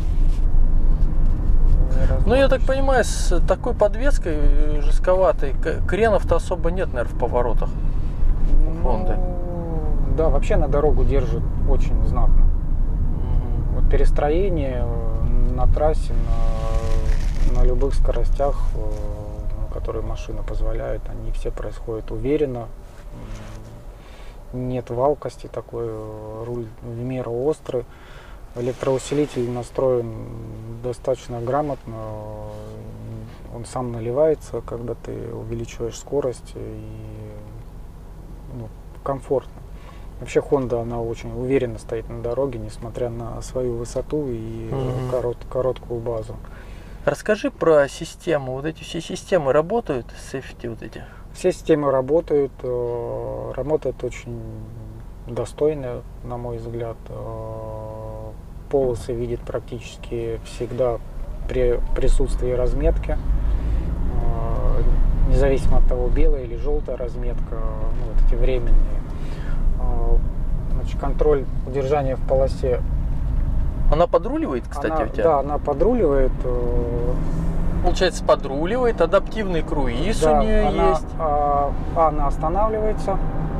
ну, я так понимаю, с такой подвеской жестковатой кренов-то особо нет, наверное, в поворотах у Хонды. Да, вообще на дорогу держит очень знатно. Вот перестроение на трассе, на любых скоростях, которые машина позволяет, они все происходят уверенно. Нет валкости такой, руль в меру острый. Электроусилитель настроен достаточно грамотно, он сам наливается, когда ты увеличиваешь скорость, и комфортно. Вообще Honda, она очень уверенно стоит на дороге, несмотря на свою высоту и короткую базу. Расскажи про систему. Вот эти все системы работают, сейфти вот эти? Все системы работают очень достойно, на мой взгляд. Полосы видит практически всегда при присутствии разметки, независимо от того, белая или желтая разметка, вот эти временные. Значит, контроль удержания в полосе. Она подруливает, кстати, у тебя? Да, она подруливает. Получается, подруливает, адаптивный круиз да, у нее есть. Она останавливается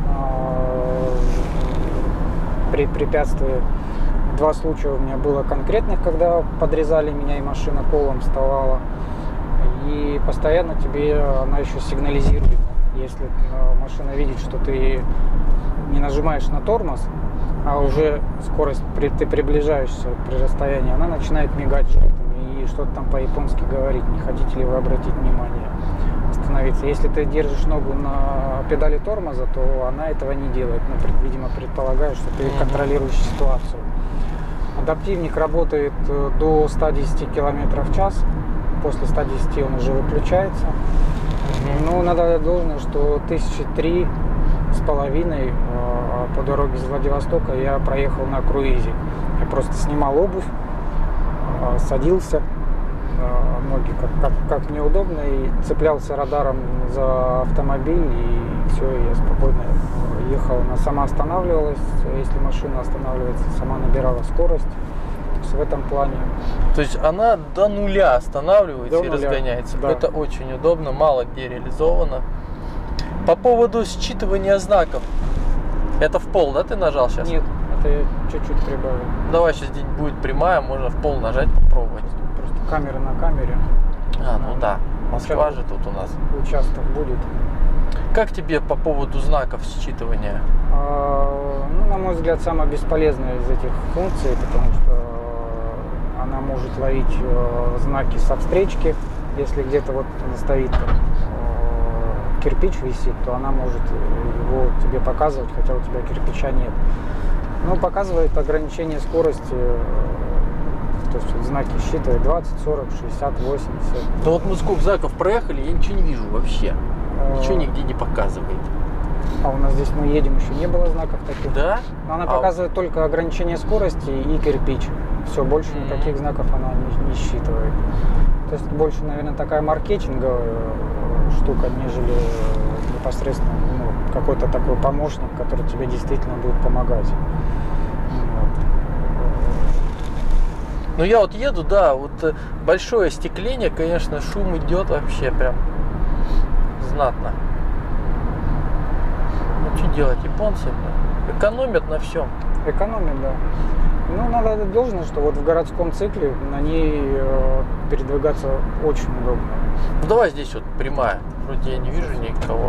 при препятствии. 2 случая у меня было конкретных, когда подрезали меня и машина колом вставала. И постоянно тебе она еще сигнализирует. Если машина видит, что ты не нажимаешь на тормоз, а уже скорость, ты приближаешься при расстоянии, она начинает мигать желтым и что-то там по-японски говорить. Не хотите ли вы обратить внимание, остановиться? Если ты держишь ногу на педали тормоза, то она этого не делает. Видимо, предполагаю, что ты контролируешь ситуацию. Адаптивник работает до 110 км в час. После 110 он уже выключается. Ну, надо дать должное, что 1003,5 по дороге из Владивостока я проехал на круизе. Я просто снимал обувь, садился, ноги как мне удобно, и цеплялся радаром за автомобиль, и все, я спокойно ехал. Она сама останавливалась, если машина останавливается, сама набирала скорость. То есть в этом плане. То есть она до нуля останавливается и разгоняется. Да. Это очень удобно, мало где реализовано. По поводу считывания знаков. Это в пол, да, ты нажал сейчас? Нет, это я чуть-чуть прибавил. Давай, сейчас день будет прямая, можно в пол нажать, попробовать. Просто камера на камере. Ну да, Москва же тут у нас. Участок будет. Как тебе по поводу знаков считывания? Ну, на мой взгляд, самая бесполезная из этих функций, потому что она может ловить знаки со встречки. Если где-то вот стоит кирпич висит, то она может его тебе показывать, хотя у тебя кирпича нет. Но показывает ограничение скорости, то есть вот знаки считывает 20, 40, 60, 80. Да вот мы сколько знаков проехали, я ничего не вижу вообще. Ничего нигде не показывает. А у нас здесь мы едем, еще не было знаков таких. Да? Но она показывает только ограничение скорости и кирпич. Все, больше никаких знаков она не считывает. То есть больше, наверное, такая маркетинговая штука, нежели непосредственно какой-то такой помощник, который тебе действительно будет помогать. Вот. Ну я вот еду, да, вот большое остекление, конечно, шум идет вообще прям знатно. Ну что делать, японцы экономят на всем. Экономят, да. Ну, надо отдать должное, что вот в городском цикле на ней передвигаться очень удобно. Ну давай здесь вот прямая, вроде я не вижу никого.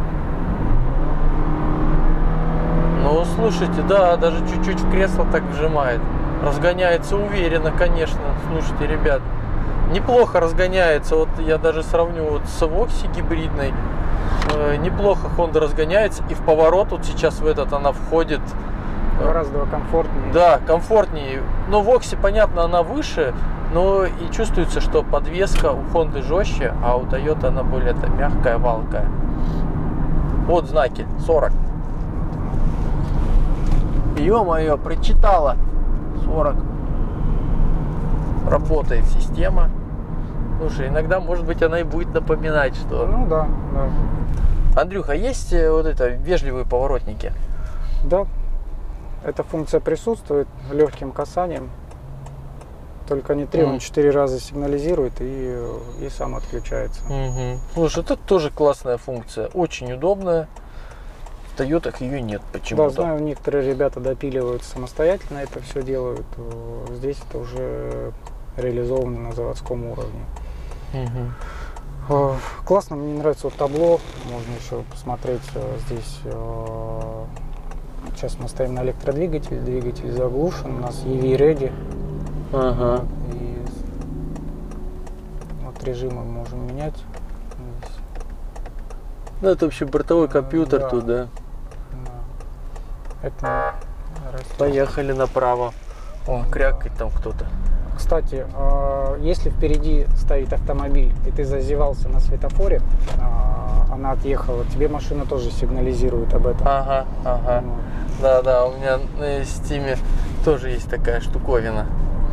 Ну слушайте, да, даже чуть-чуть в кресло так вжимает. Разгоняется уверенно, конечно. Слушайте, ребят, неплохо разгоняется. Вот я даже сравню вот с Voxy гибридной. Неплохо Honda разгоняется. И в поворот вот сейчас в этот она входит. Гораздо комфортнее. Да, комфортнее. Но в Voxy, понятно, она выше. Но и чувствуется, что подвеска у Honda жестче, а у Toyota она более мягкая, валкая. Вот знаки, 40. Ё-моё, прочитала. 40. Работает система. Слушай, иногда, может быть, она и будет напоминать, что... Ну да, да. Андрюха, есть вот это вежливые поворотники? Да. Эта функция присутствует легким касанием. Только не 3, он 4 раза сигнализирует и сам отключается. Слушай, это тоже классная функция. Очень удобная. В Тойотах ее нет почему-то. Да, знаю, некоторые ребята допиливают самостоятельно, это все делают. Здесь это уже реализовано на заводском уровне. Классно, мне нравится вот табло. Можно еще посмотреть здесь. Сейчас мы стоим на электродвигателе, двигатель заглушен, у нас EV Ready. Ага. И вот режимы можем менять. Ну, это вообще бортовой компьютер да. тут, да? Это поехали направо. О, крякает там кто-то. Кстати, если впереди стоит автомобиль, и ты зазевался на светофоре, она отъехала, тебе машина тоже сигнализирует об этом. Ага. Да, у меня на Steam тоже есть такая штуковина.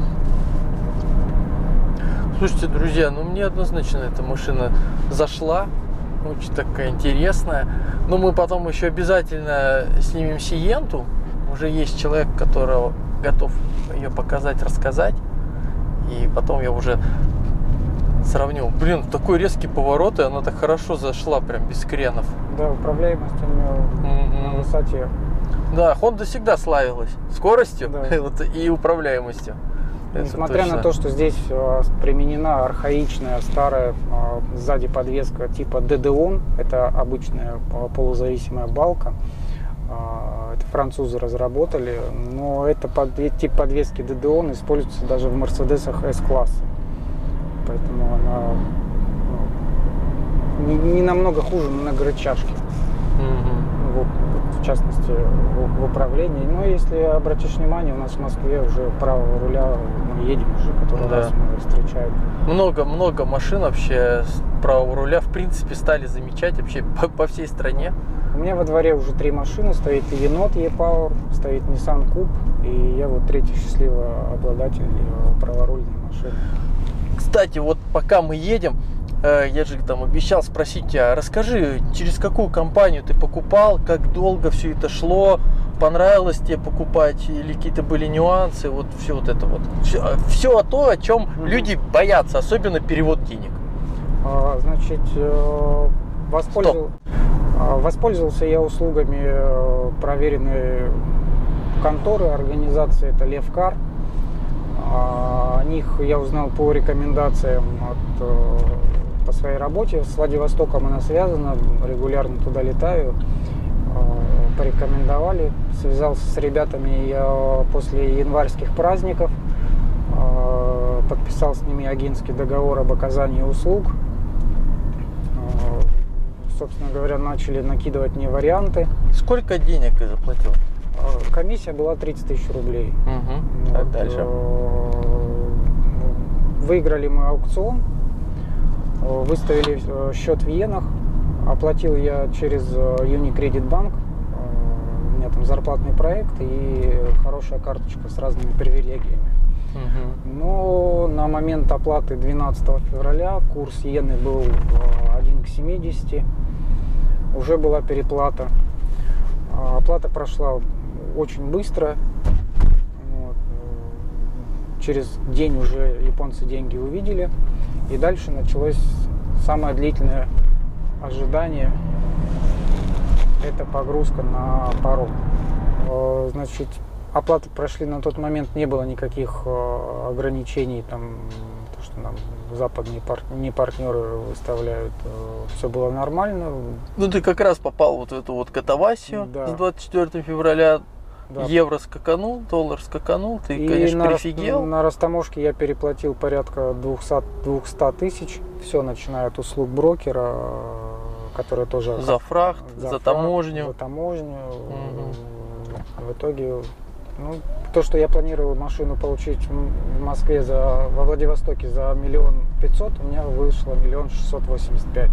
Слушайте, друзья, ну мне однозначно эта машина зашла. Очень такая интересная. Но мы потом еще обязательно снимем Сиенту. Уже есть человек, который готов ее показать, рассказать. И потом я уже сравню. Блин, такой резкий поворот, и она так хорошо зашла, прям без кренов. Да, управляемость у нее на высоте. Да, Honda всегда славилась скоростью, да. Вот, и управляемостью. Несмотря на то, что здесь применена архаичная старая сзади подвеска типа DD-ON, это обычная полузависимая балка, это французы разработали, но это тип подвески DD-ON используется даже в Мерседесах S-класса, поэтому она не намного хуже многорычажки. В частности, в управлении. Но если обратишь внимание, у нас в Москве уже правого руля мы едем уже, который раз мы встречаем. Много машин вообще с правого руля, в принципе, стали замечать вообще по всей стране. У меня во дворе уже 3 машины. Стоит Енот E-Power, стоит Nissan Куб, и я вот третий счастливый обладатель праворульной машины. Кстати, вот пока мы едем, я же там обещал спросить тебя, расскажи, через какую компанию ты покупал, как долго все это шло, понравилось тебе покупать или какие-то были нюансы, вот все вот это вот. Все то, о чем люди боятся, особенно перевод денег. Значит, воспользовался я услугами проверенной конторы, организации, это Левкар. О них я узнал по рекомендациям от по своей работе. С Владивостоком она связана, регулярно туда летаю. Порекомендовали, связался с ребятами я после январских праздников, подписал с ними агентский договор об оказании услуг. Собственно говоря, начали накидывать мне варианты. Сколько денег ты заплатил? Комиссия была 30 тысяч рублей. Угу. Так, дальше. Выиграли мы аукцион, выставили счет в иенах, оплатил я через Unicredit Bank. У меня там зарплатный проект и хорошая карточка с разными привилегиями. Но на момент оплаты 12 февраля курс иены был 1 к 70. Уже была переплата. Оплата прошла очень быстро. Вот. Через день уже японцы деньги увидели. И дальше началось самое длительное ожидание. Это погрузка на паром. Значит, оплаты прошли на тот момент, не было никаких ограничений, там, то, что нам западные партнеры выставляют, все было нормально. Ну ты как раз попал вот в эту вот катавасию, да. С 24 февраля, Да. евро скаканул, доллар скаканул, ты, И конечно, прифигел. На растаможке я переплатил порядка 200 тысяч, все, начиная от услуг брокера, который тоже... За фрахт, за таможню. За таможню. В итоге, ну, то, что я планировал машину получить в Москве, во Владивостоке за 1 500 000, у меня вышло 1 685 000.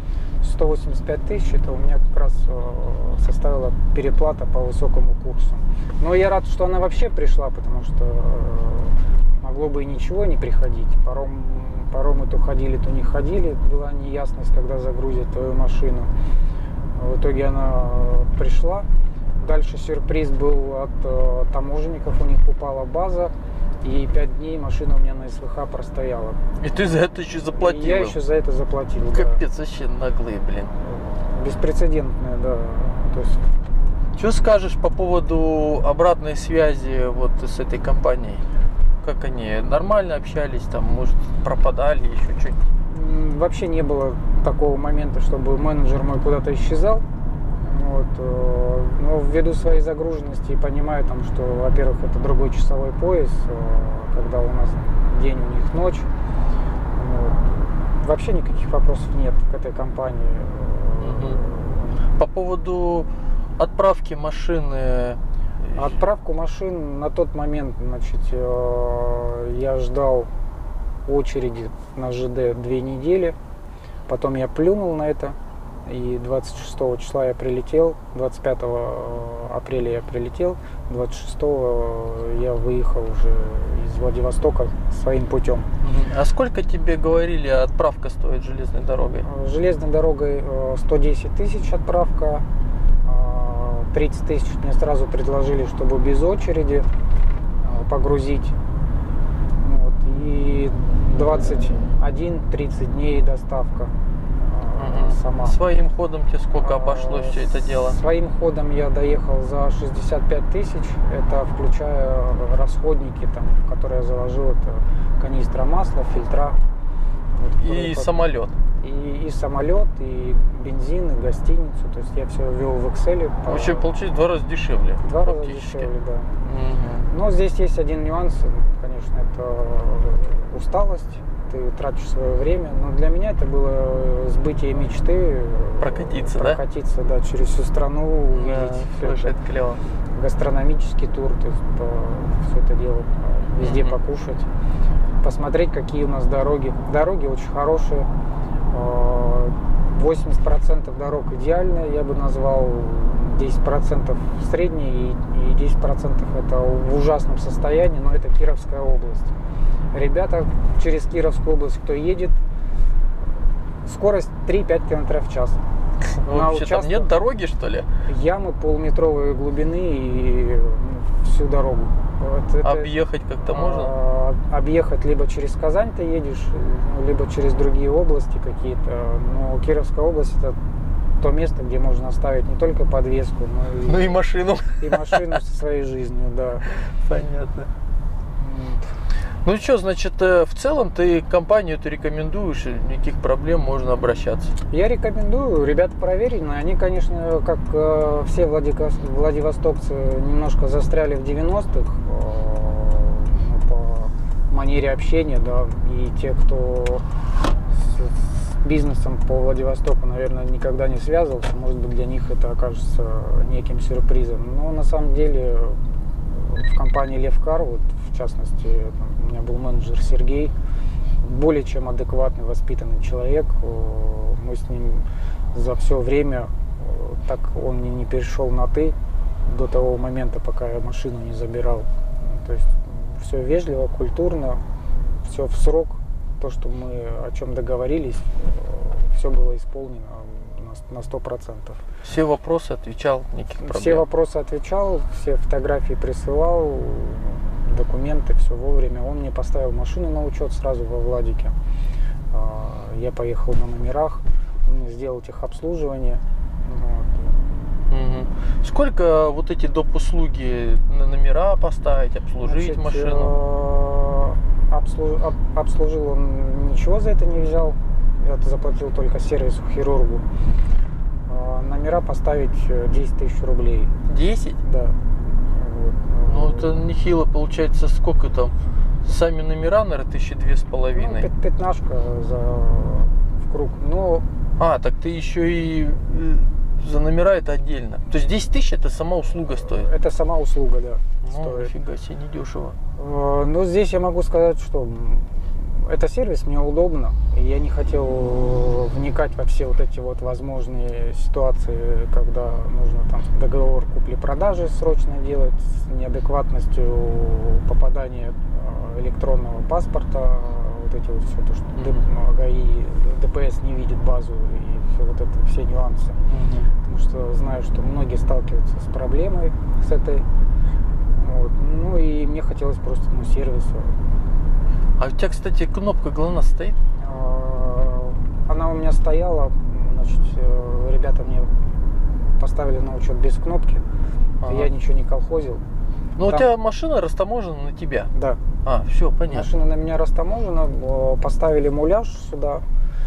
185 тысяч это у меня как раз составила переплата по высокому курсу. Но я рад, что она вообще пришла, потому что могло бы и ничего не приходить. Паромы то ходили, то не ходили. Была неясность, когда загрузят твою машину. В итоге она пришла. Дальше сюрприз был от таможенников. У них упала база. И 5 дней машина у меня на СВХ простояла. И ты за это еще заплатил? И я еще за это заплатил. Капец, да. вообще наглые, блин. Беспрецедентная, да. То есть... Что скажешь по поводу обратной связи вот с этой компанией? Как они нормально общались, там, может, пропадали, еще что-нибудь? Вообще не было такого момента, чтобы менеджер мой куда-то исчезал. Вот. Но ввиду своей загруженности и понимаю, там, что, во-первых, это другой часовой пояс, когда у нас день, у них ночь. Вот. Вообще никаких вопросов нет к этой компании. По поводу отправки машины. Отправку машин на тот момент, значит, я ждал очереди на ЖД 2 недели. Потом я плюнул на это. И 26 числа я прилетел, 25 апреля я прилетел, 26 я выехал уже из Владивостока своим путем. А сколько тебе говорили, отправка стоит железной дорогой? Железной дорогой 110 тысяч отправка, 30 тысяч мне сразу предложили, чтобы без очереди погрузить. Вот. И 21-30 дней доставка. Сама. Своим ходом тебе сколько обошлось все это дело? Своим ходом я доехал за 65 тысяч. Это включая расходники, там, которые я заложил. Это канистра масла, фильтра. Вот, и самолет. И самолет, и бензин, и гостиницу. То есть я все ввел в Excel. Вообще получилось в 2 раза дешевле. В 2 раза дешевле, да. Но здесь есть один нюанс. Конечно, это усталость. Ты тратишь свое время, но для меня это было сбытие мечты. Прокатиться, да, через всю страну, увидеть слушай, это клево. Гастрономический тур, то есть все это дело, везде покушать, посмотреть, какие у нас дороги. Дороги очень хорошие, 80% дорог идеальные, я бы назвал, 10% средние и 10% это в ужасном состоянии, но это Кировская область. Ребята через Кировскую область, кто едет, скорость 3-5 км в час. Вообще там нет дороги, что ли? Ямы полуметровой глубины и всю дорогу. Вот объехать как-то можно? Объехать либо через Казань ты едешь, либо через другие области какие-то. Но Кировская область это то место, где можно оставить не только подвеску, но и машину. И машину со своей жизнью, да. Понятно. Ну что, значит, в целом ты компанию ты рекомендуешь, и никаких проблем, можно обращаться. Я рекомендую, ребята проверенные. Они, конечно, как все владивостокцы, немножко застряли в 90-х по манере общения, да, и те, кто с бизнесом по Владивостоку, наверное, никогда не связывался, может быть, для них это окажется неким сюрпризом. Но на самом деле в компании Левкар, вот, в частности, там, у меня был менеджер Сергей, более чем адекватный, воспитанный человек. Мы с ним за все время, так он не перешел на «ты» до того момента, пока я машину не забирал. То есть все вежливо, культурно, все в срок. То, что мы о чем договорились, все было исполнено на 100%. Все вопросы отвечал, никаких проблем. Все вопросы отвечал, все фотографии присылал, документы, все вовремя. Он мне поставил машину на учет сразу во Владике. Я поехал на номерах, он сделал техобслуживание. Вот. Угу. Сколько вот эти доп. Услуги на номера поставить, обслужить, значит, машину? Обслужил он, ничего за это не взял. Я заплатил только сервису, хирургу. Номера поставить 10 тысяч рублей. 10? Да. Вот. Ну это нехило, получается, сколько там? Сами номера, наверное, 1500. Ну, пятнашка в круг. Но... так ты еще и за номера это отдельно. То есть 10 тысяч это сама услуга стоит? Это сама услуга, да. Ну, стоит. Нифига себе, недешево. Но здесь я могу сказать, что это сервис, мне удобно. И я не хотел вникать во все вот эти вот возможные ситуации, когда нужно там договор купли-продажи срочно делать с неадекватностью попадания электронного паспорта, вот эти вот все, то, что ГАИ, ДПС не видит базу и все вот это, все нюансы. Потому что знаю, что многие сталкиваются с проблемой с этой. Вот. Ну и мне хотелось просто сервиса. А у тебя, кстати, кнопка ГЛОНАСС стоит? Она у меня стояла, значит, ребята мне поставили на учет без кнопки, я ничего не колхозил. Ну, у тебя машина растаможена на тебя? Да. Все, понятно. Машина на меня растаможена, поставили муляж сюда.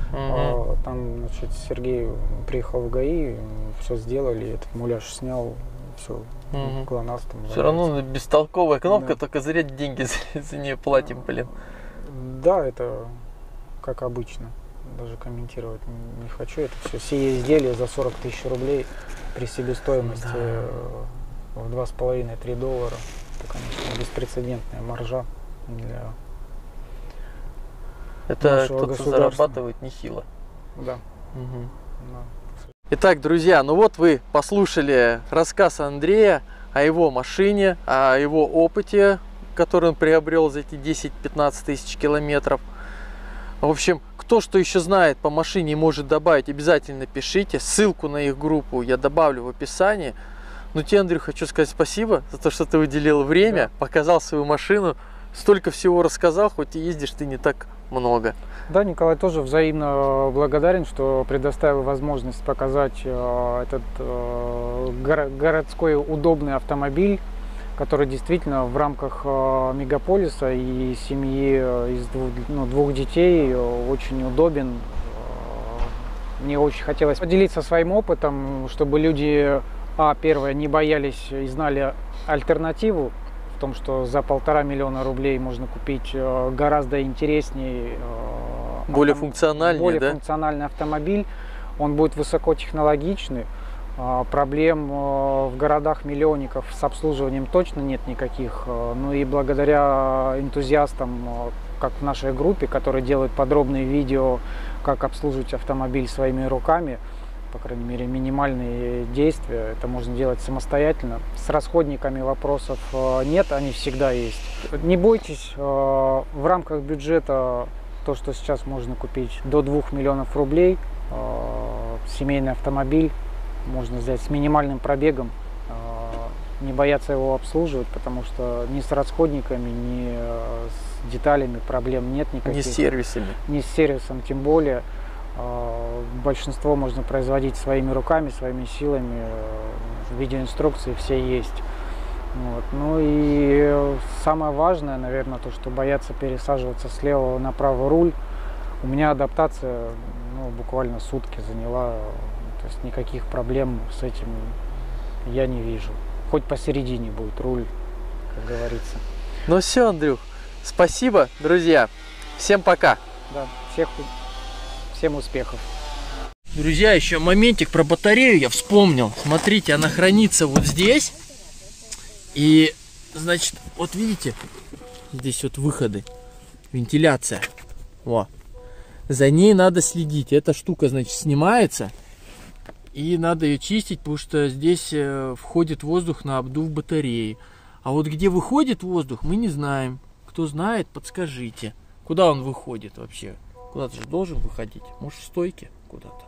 Там, значит, Сергей приехал в ГАИ, все сделали, этот муляж снял, все, ГЛОНАСС там. Все равно бестолковая кнопка, да. Только зря деньги за нее платим, блин. Да, это как обычно. Даже комментировать не хочу. Это все изделия за 40 тысяч рублей при себестоимости в $2,5-3. Это, конечно, беспрецедентная маржа для это кто-то зарабатывает нехило. Да. Да. Итак, друзья, ну вот вы послушали рассказ Андрея о его машине, о его опыте, который он приобрел за эти 10-15 тысяч километров. В общем, кто что еще знает по машине и может добавить, обязательно пишите. Ссылку на их группу я добавлю в описании. Но тебе, Андрей, хочу сказать спасибо за то, что ты уделил время, показал свою машину, столько всего рассказал, хоть и ездишь ты не так много. Да, Николай, тоже взаимно благодарен, что предоставил возможность показать этот городской удобный автомобиль, который действительно в рамках мегаполиса и семьи из двух детей очень удобен. Мне очень хотелось поделиться своим опытом, чтобы люди, первое, не боялись и знали альтернативу в том, что за 1,5 миллиона рублей можно купить гораздо интереснее, более функциональный автомобиль. Он будет высокотехнологичный. Проблем в городах-миллионников с обслуживанием точно нет никаких. Ну и благодаря энтузиастам, как в нашей группе, которые делают подробные видео, как обслуживать автомобиль своими руками, по крайней мере, минимальные действия, это можно делать самостоятельно. С расходниками вопросов нет, они всегда есть. Не бойтесь, в рамках бюджета то, что сейчас можно купить до 2 миллионов рублей, семейный автомобиль, можно взять с минимальным пробегом, не бояться его обслуживать, потому что ни с расходниками, ни с деталями проблем нет никаких. Ни с сервисами. Ни с сервисом, тем более. Большинство можно производить своими руками, своими силами, видеоинструкции все есть. Вот. Ну и самое важное, наверное, то, что боятся пересаживаться с левого на правый руль. У меня адаптация буквально сутки заняла, то есть никаких проблем с этим я не вижу. Хоть посередине будет руль, как говорится. Ну все, Андрюх, спасибо, друзья. Всем пока. Да, всем успехов. Друзья, еще моментик про батарею я вспомнил. Смотрите, она хранится вот здесь. И, значит, вот видите, здесь вот выходы, вентиляция. Во. За ней надо следить. Эта штука, значит, снимается. И надо ее чистить, потому что здесь входит воздух на обдув батареи. А вот где выходит воздух, мы не знаем. Кто знает, подскажите. Куда он выходит вообще? Куда-то же должен выходить. Может, в стойке куда-то.